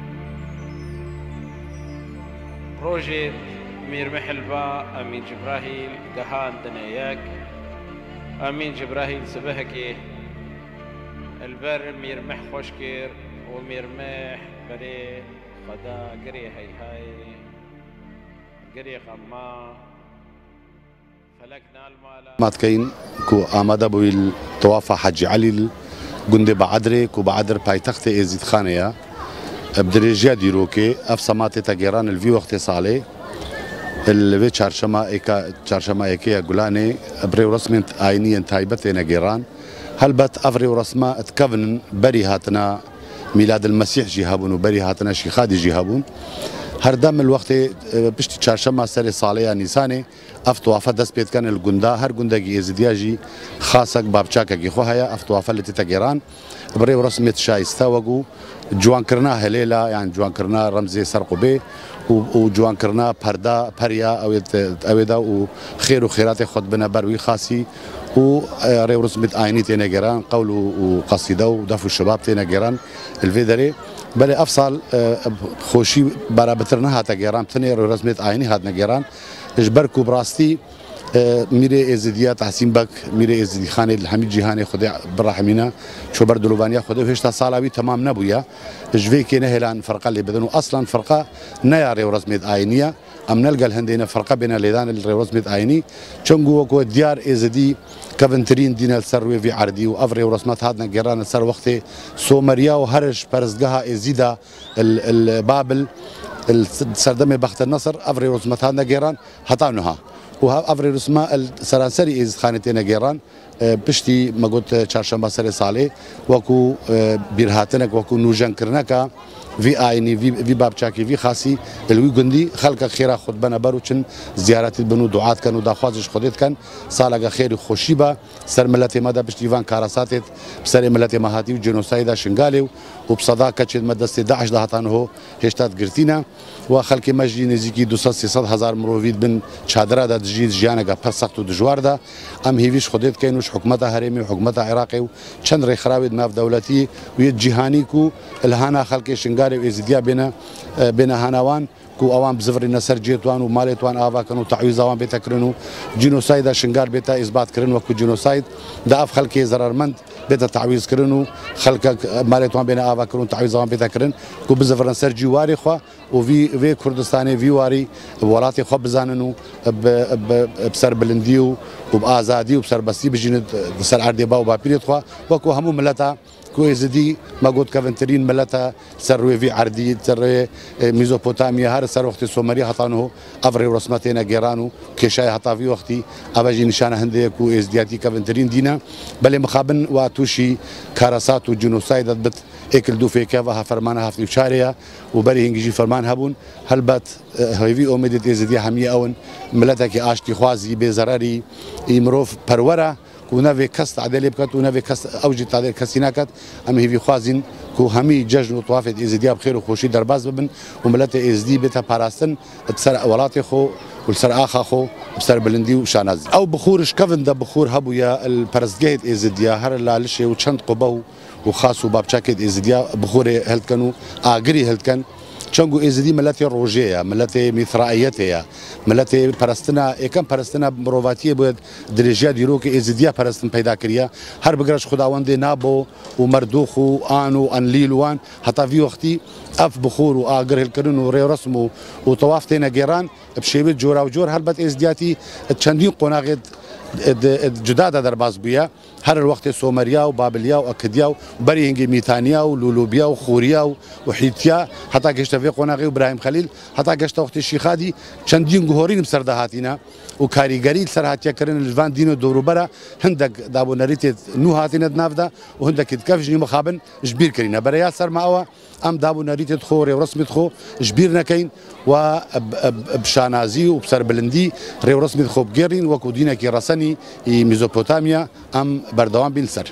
[SPEAKER 1] روجي مير محلبا امين جبرائيل قهان دنياك امين جبرائيل سبهكي البر ميرمح خوشكير وميرمح بري خدا قري هاي قري غما فلكنا المالا
[SPEAKER 10] ماتكين كو آماده بوي الطوافة حج علي الجندي بعدري كو بعدر بايتخت ازيد خانيا بدرجة ديروكي اف سماتي تاجيران الفي وقت صالي الفي چارشما ايكيا غولاني بري رسمنت اينيا تايبتنا جيران هلبت افري ورسما اتكفن بري هاتنا ميلاد المسيح جهابون وبري هاتنا شيخادي جهابون هردم الوقت بشتي چارشما سري صاليا نيساني افتوافه دست بيت كان الجندا هر جندگي ازدياجي خاصك بابچاكا كي خو هيا افتوافه التي تاجيران بري ورسمت شايستا وغو جوان كرنا هليلا يعني جوان كرنا رمزي سرقبي وجوان كرنا بردا بريا اويدا وخير وخيرات خد بنا بروي خاصي و رسمت عيني تينجران قول وقصيده ودفو الشباب تينجران الفيدري بل افصل خوشي برابترنا هاتا جيران تني رسمت عيني هات نجران اجبركو براستي میره ازدیا تحسین بک میره ازدی خانه الحمید جهانی خدا برحمینا شو بردلوبانیا خدا هشتا سالاوی تمام نبویا جوی که نهلان فرقه اللي بدنو اصلا فرقه نياري ورسميت آينية ام نلقى الهندينا فرقه بين الليدان اللي رسميت آيني چنگو وكو ديار ازدي كفنترين دين السروي في عردي وافري ورسمات هادنا جيران السر وقت سومريا وهرش برزقها ازيدا البابل السردمي بخت النصر افري رسمات هادنا جيران هطانها وافري رسمه السراسري از خانتين جيران بشتي ما قلت چهارشنبه سر ساله وكو بيرهاتنك وكو نوجن كرنكا في آيني في بابچاكي في خاصي الوي گندي خلق خيره خود بنا بروچن زيارات بنو دعات كانوا داخوازش خودت كان سالغه خير خوشيبه سر ملت ماده بشتيوان كاراساتت بسر ملت مهاتي وجنوسايدا شنغاليو وبصداقه چد مدست داعش دهاتانه هشتات گرتينا وخلق مجلي نزيكي 200 هزار مروفيد بن چادره د جيد جانغا پسخت دجوار ده ام هيويش خودت كينوش حكومه هرمي وحكومه عراقي چند ري خراويد ماف دولتي ويت جهاني كو الهانا خلق شنغالي وازديا بين هانوان كو اوان بزفر نسر جيتوان ومالتوان آوا كانوا تعويض اوان بيتا كرنو جينوسايد شنغار بيتا اثبات كرن وكو جينوسايد دا اف خلقي ضررمند بيتا تعويض كرنو خلق مالتوان بين آوا كانوا تعويض اوان بيتا كرن كو بزفر نسر جواري خو وفي كردستاني في واري ولاتي خو بزاننو بسر بلنديو وبازادي وبسر بسي بجين سر عردي با وبابيريت خو وكو همو ملتا كويس دي ما قلت كافنترين ملتا سروي في عردي سروي ميزوبوتاميا هر سر وقت سومري هطانه افري رسمتنا جيرانو كشاي هطا في وقتي اباجي نشانه هندي كو ازدياتي كافنترين دينا بل مخابن واتوشي كاراسات وجنوسايد بت اكل دو في كافها فرمانها في شاريا وبري هنجي فرمان هبون هلبت هيفي اومدت ازدي حميه اون ملتك اشتي خوازي بزراري امروف پروره كو نافي كست عدالي بكت ونافي كست اوجي تعديل كسيناكت ام هي خوازين كو همي ججن وطوافت ازديا بخير وخوشي درباز ببن وملت ازدي بتا باراستن تسر ولاتي خو والسر اخا خو بسر بلندي وشاناز او بخورش كفن ده بخور هبو يا البرزجيت ازديا هر لالشي وچند قبو وخاص وبابچاكيت ازديا بخور هلت كانوا اغري هلت كان چنگو ازدی ملت روجه ملت میثرائیته ملت پرستنا یکم پرستنا مرواتیه بود درجه دیرو که ازدیا پرستن پیدا کړیا هر بگرش خداوند نابو و مردوخ و آن و انلیل وان حتی وی وقتی اف بخور و آگر هلکرن و ری رسم و طواف تینا گیران بشیبت جورا و جور هلبت ازدیاتی چندین قناغد جداده در باز بیا هر الوقت سومريا وبابليا واكديا وبري هنجي ميتانيا ولولوبيا وخوريا وحيتيا حتى كشت في قناغي وابراهيم خليل حتى كشت وقت الشيخادي چندين جوهرين بسردهاتينا وكاريغري سرهاتيا كرن الفان دينو دوروبرا هندك دابو نريت نو هاتينا دنافدا وهندك كفجني مخابن جبير كرينا بريا سر معوا ام دابو نريت خوري ورسمه خو جبيرنا كاين وبشانازي وبسر بلندي ري ورسمه خو بجيرين وكودينا كي رسني ميزوبوتاميا ام بردوان بين سر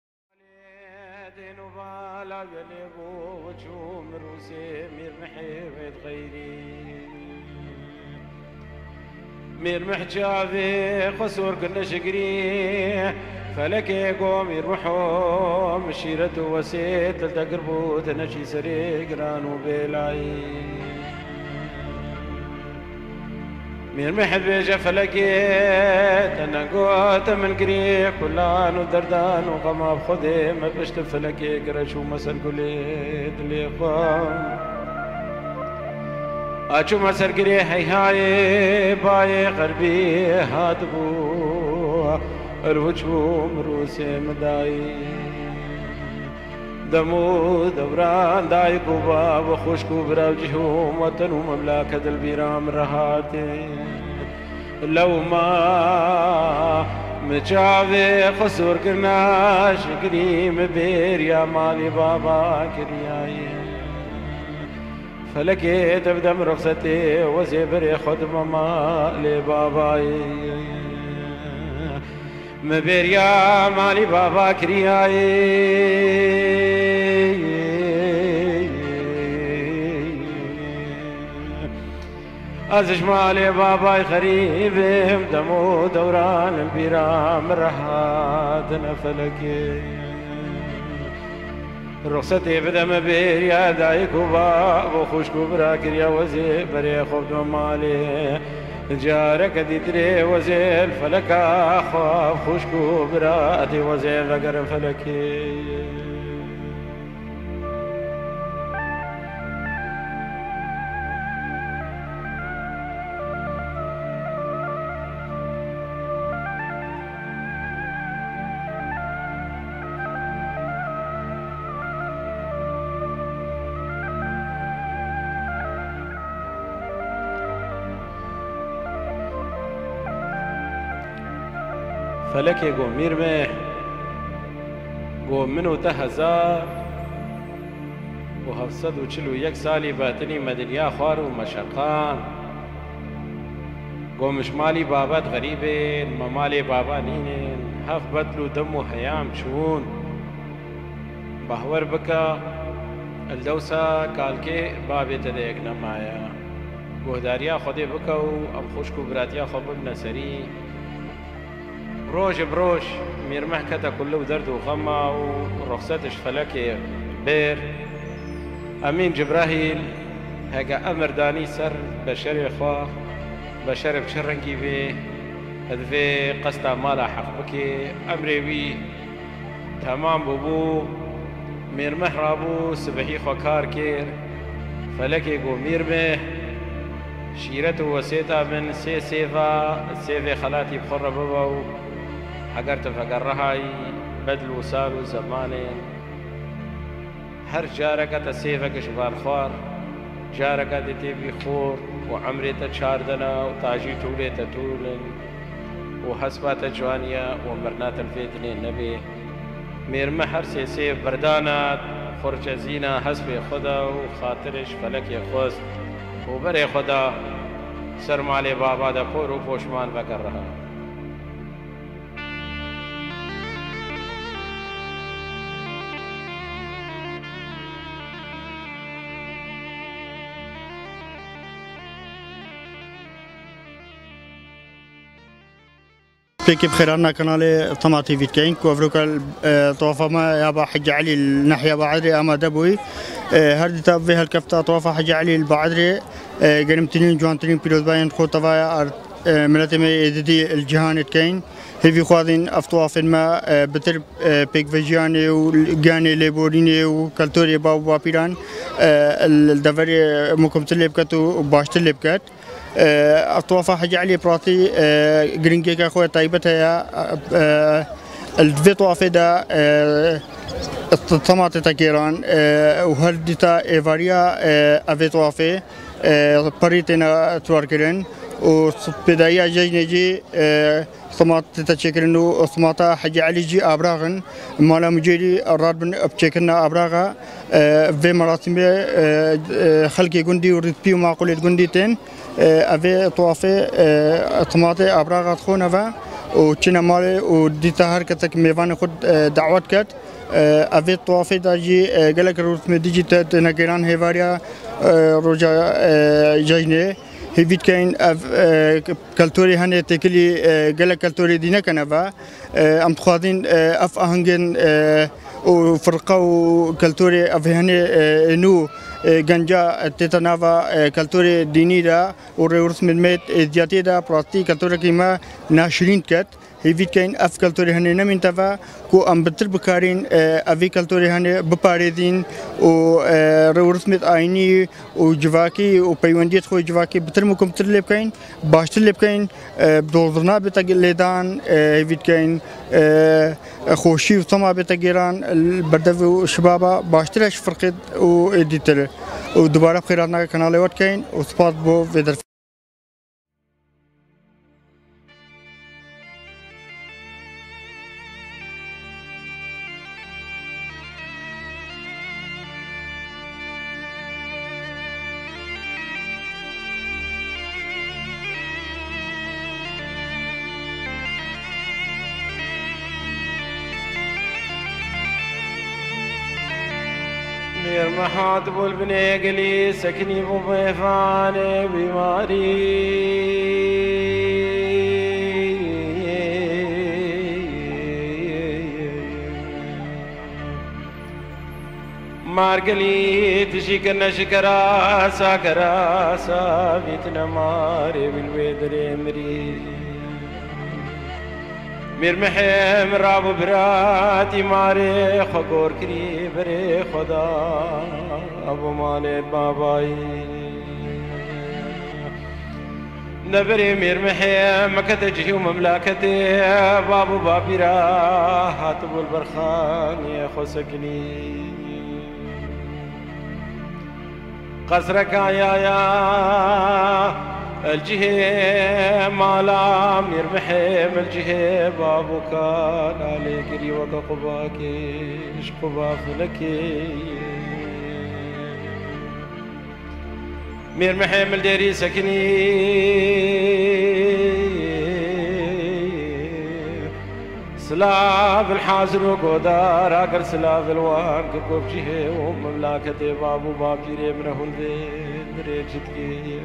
[SPEAKER 1] مير محجابي خسور كنا شقري فلك يقوم يروحوا مشيرة وسيت تقربوا تنشي سريق رانو بلاي مير محبي جفلكيت انا قوت من قريب كلان ودردان وغما بخذي ما بشت فلكي قرش ومسر قليت اللي خوان اچو مسر قري هاي هاي باي غربي هاتبو الوجوم روسي مداي دمو دوران داي كوبا وخشكو براوجهم وطن ومملكة البيرام رهاتي لو ما مجاوي خسور كرنا شكري مبير يا مالي بابا كرياي فلكي تبدا من رخصتي وزبري خدمة مالي باباي مبير يا مالي بابا كرياي ازش مالي باباي خريبهم دمو دوران البيرام رحاتنا فلكي رخصتي بدم بير يا دايك وباب وخشكو براكر يا وزي بري خبز مالي جارك ديدري وزيل فلك أخاف خشكو براتي وزيل لقرن فلكي فلكي قوم ميرمح قوم منو تهزار وهفصد وچلو يك سالي باتني مدنيا خوار ومشقان قوم شمالي بابات غريبين ممالي بابا نينين هف بدلو دم وحيام شون بهور بكا الدوسا كالكي بابي تديك نمايا قهداريا خدي بكو ام خوشكو براتيا خبب نسري روج بروش ميرمح كتا كله درد وغما ورخصتش فلكي بير امين جبراهيل هكا امر داني سر بشر خوا بشر بشرنكي بي هذفي قصتا مالا حق بكي امري بي تمام ببو ميرمح رابو سبحي خوا كار كير فلكي قو ميرمح شيرته وسيتا من سيفا خلاتي بخر ببو حقرت فقرهاي بدل وصال زمانين هر جارك تسيفك شبار خوار جارك تبي خور وعمري تشاردنا وطاجي تولي تتولن وحسبات جوانيا ومرنات الفيتني النبي ميرمح هر سيف بردانات خرج زينة حسبي خدا وخاطرش فلك يخوز وبري خدا سرمالي بابا دا پور وپوشمان بقرها
[SPEAKER 11] بيكي بخيرنا قناه طما تي في كاين كوفروكال طوفه ما يابا حج علي الناحيه بعدري اما دبوي هردتا فيها الكفتا طوفه حج علي البعدري قرمتنين جوانتنين بيلوت باين خوطفا ملتمي دي الجهان كاين هيفي خوادين افتواف ما بتر بيك فيجاني وجاني ليبوريني وكالتوري بابا بيران الدفري ممكن تلبكت وباشتلي بكت الطوافة حاجة علي براتي جرينجيكا خويا طيبتها الفي طوافة دا الطماطة تكيران وهردتا إيفاريا أفي طوافة بريتنا تواركرن وبداية جينيجي طماطة تشكرن وطماطة حاجة علي جي أبراغن مالا مجيري الرادبن بتشكرنا أبراغا في مراسم خلقي جندي ورتبي ومعقولة جنديتين أفي طوافة طماطة أبراغ خونها وشنا مالي وديتا هركتك ميفان خد دعوات كات أفي طوافة داجي قالك روت مديجي تنقران هيفاريا رجع جايني هيفيت كاين كالتوري هني تكلي قالك كالتوري دينا كنفا أم تخاذين أف أهنجن وفرقة وكالتوري أفي هني نو گنجا تتناوا کلتور دینی دا و رورس ملمت ازیاتی دا پراستی کلتور کیما ناشرین کت هیویت کین اف کلتور هنی نمین توا کو ام بتر بکارین اوی کلتور هنی بپاریدین و رورس مت آینی و جواکی و پیوندیت خو جواکی بتر مکم تر لب کین باشتر لب کین بدوزرنا بتقلیدان هیویت کین خوشی و طمع بتقیران البردو و شبابا باشترش فرقد و ادیتر ودوباره بخيراتنا قناه وات كاين وسبات بو فيدر
[SPEAKER 1] محاد بالبنيقلي سكني بضيفاني بماري مارقلي تجي كنا شكراسا كراسا بيتنا ماري بالويدر مري مير محم راب براتي ماري خقور كري بري خدا ابو مالي باباي نبري مير محم مكتجي ومملكتي بابو بابيرا هاتبو البرخان يا خسكني قصرك يا الجهه مالا مير محم الجهه بابو كان عليك ري وقباك ايش قبا فلكي مير محم الديري سكني سلاف الحاضر وقدار اقر سلاف الوان كبوب جهه ومملكتي بابو بابيري من هندين دريجتكي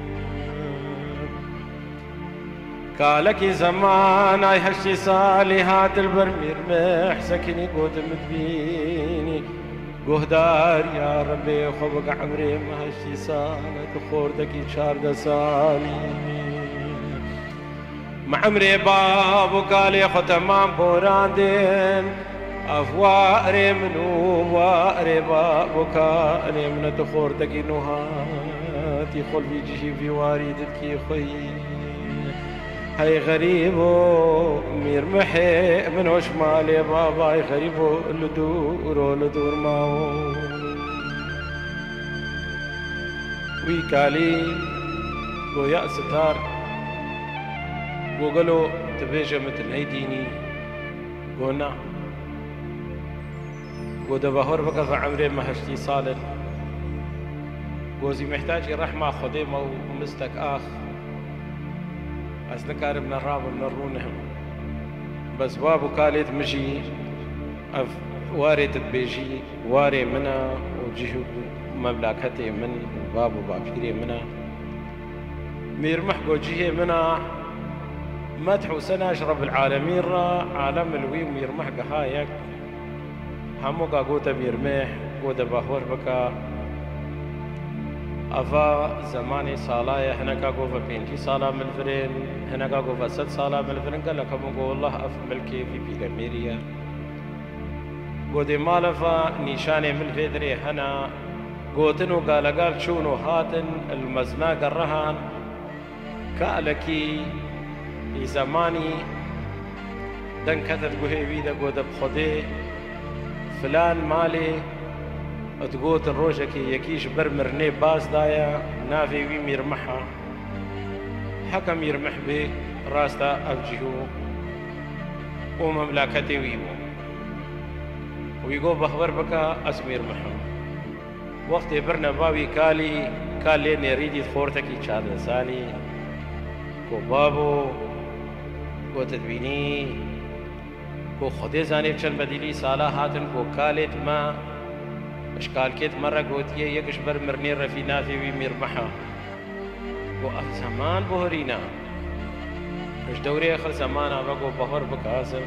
[SPEAKER 1] قالك زمان اي هشتي صالي هات البرمير مح سكني قوت مدبيني قهدار يا ربي خبق عمري ما هشتي صالة خوردكي شارد صالي مع عمري بابو قال يا خو تمام بوراندين افواري منو واري بابو قال من تخوردكي نهاتي خل بيجي في واردتكي خوي هاي غريبو مير محي من وش مالي بابا هاي غريبو لدور ماو ويكالي ويا ستار قالوا تبيجا مثل هيديني قلنا قد بهور بقى في عمري ما هشتي صالن قوزي محتاج رحمة خديمة ومستك آخ أسلكار من الراب من الرونهم بس بابو كاليت مجي واري تتبيجي واري منا وجيهو مملكتي من بابو بابيري منا مير محقو جيه منا مدح وسناش رب العالمين را عالم الويم يرمح قهايك هموكا قوتا بيرمح قوتا بهور بكا أفا زماني صالايا هناكا قوفا بينتي صالا ملفرين هناكا قوفا 6 صالا ملفرين قال لك هموكو الله أف ملكي في بيغميريا قودي مالفا نيشاني ملفدري هنا قوتنو قال شونو هاتن المزناق الرهان كالكي زماني دن كتت قهي بيدا قود بخدي فلان مالي تقوت الروجكي يكيش برمرني باس دايا نافي ويم يرمحها حكم يرمح بي راستا أبجيهو ومملكتي ويبو ويقو بخبر بكا اسم يرمحها وقت برنا باوي قال لي نريدي خورتكي شاد لساني كو بابو کو تدبینی کو خودی زانیب چند بدیلی سالا هاتن کو کالت ما اشکال کت مرة گوتیه یکش بر مرنی رفی نافی وی میرمحا کو اف زمان بهرینا اش دوری اخر زمان آبا کو بهر بکاسم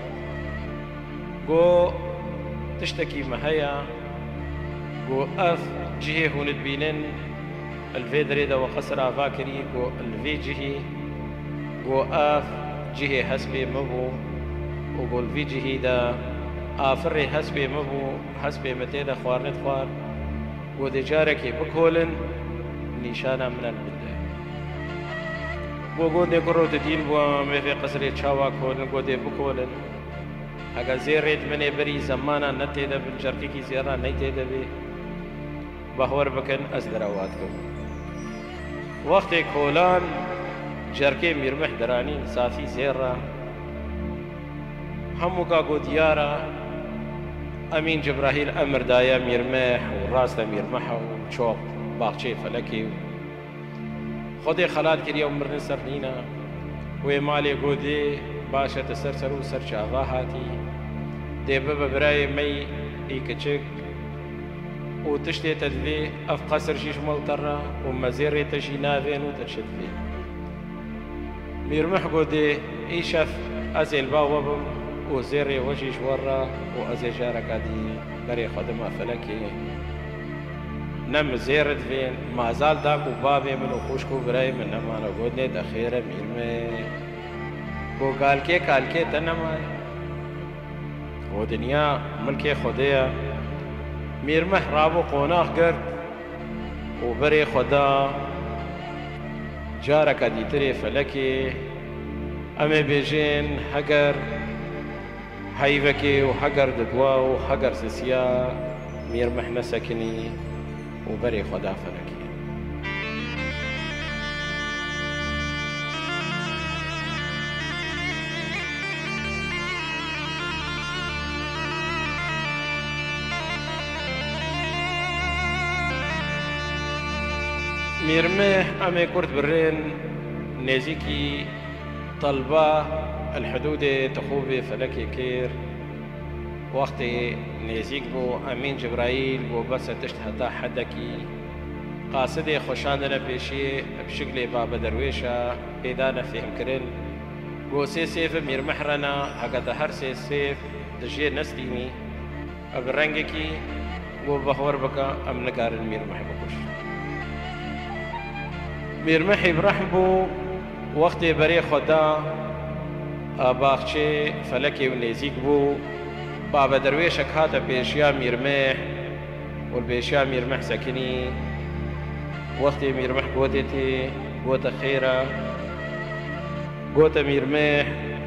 [SPEAKER 1] کو تشتكي مهيا کو اف جهه هون تبينن الفيدري دا وخسر فاكري کو الفي جهه کو اف جهه حسبي مبو وقول في جهه دا آفري حسبي مبو حسبي متيدا خوارنت خوار ودي جاركي بكولن نيشانا من البلد وقود نكرو تدين بوا مفي قصري تشاوا كولن قود بكولن اگا زيريت مني بري زمانا نتيدا بالجركي كي زيرا نيتيدا بي بهور بكن ازدراواتكم وقت كولان جركي ميرمح دراني صافي زيرا هموكا قوديارا امين جبراهيل امر دايا ميرمح وراستا ميرمحا وشوق باقشي فلكي خودي خلات كريا ومرن سرنينا ومالي قودي باشا تسرسرو سرشاغا هاتي دي بابا براي مي ايكتشك وتشتي تدفي اف قصر شيش ملترا ومزيري تشي نافين وتشد فيه ميرمح قودي ايشاف ازي الباوبم وزيري وجيش ورا وازي جارك هادي بري خدمة فلكي نم زيرت فين ما زال داكو بابي من وخوشكو براي من نما أنا قدني تأخيرا ميرمه بو قالكي تنما و دنيا ملكي خديا ميرمه رابو قوناخ قرد وبري خدا جارك ديتري فلكي أمي بيجين حقر حيفكي وحقر ددوا وحقر سسيا ميرمح نسكني وبري خدا فلكي ميرمه أمي كرت برين نزيكي طلبة الحدود تخوبي فلكي كير وقت نزيك بو أمين جبرائيل بو بس تشتهتا حدكي قاصدي خوشاندنا بشي بشكل بابا درويشة إذا فهم كرن بو سيف مير محرنا هكذا هر سيف دجي نستيني أبرنجكي بو بخور بكا أم نقار المير محبكوش مير محب رحبو وقت بري خدا باخچه فلكي ونزيك بو بابا درويشك هاتا بيشيا ميرمح والبيشيا ميرمح سكني وقت ميرمح قوتتي قوت خيرا قوت ميرمح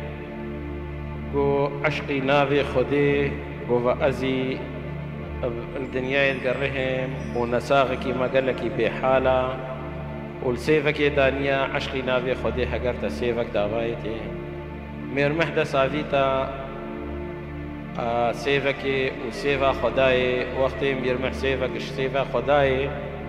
[SPEAKER 1] قو عشقي نافي خدي قو فأزي الدنيا يتقرهم ونساغكي ما قالكي بحالة والسيفك دانيا عشقي نافي خدي حقرت سيفك داغايتي ميرمح دا صافيتا سيفك وسيفا خداي وقت ميرمح سيفك سيفا خداي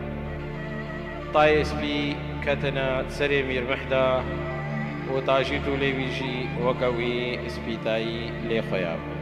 [SPEAKER 1] طايس بي كتنا سري ميرمح دا وطاجيتو ليويجي وكوي اسبيتاي لي خيابو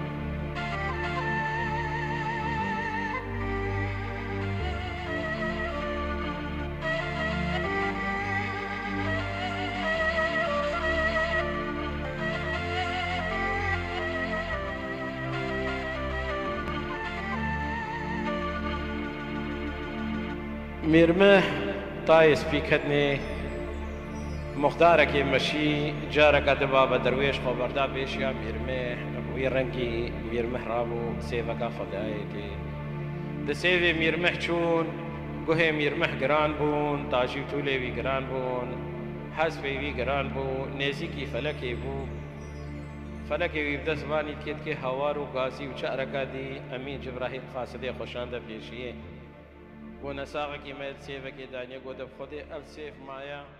[SPEAKER 1] ميرمه طايس بيكتني مختارك مشي جارك دبابة درويش خبردا بيش يا ميرمه ابوي رنكي ميرمه رابو سيفك خدايتي د سيفي ميرمه چون گوه ميرمه گران بون تاجيب تولي وي گران بون حسبي وي گران بو نزيكي فلكي بو فلكي وي بدس باني كيت كي هوارو غازي وچاركا دي امين جبراهيم قاصدي خوشانده بيشيه ونساغك ميل سيفك دانيا قد بخدي السيف مايا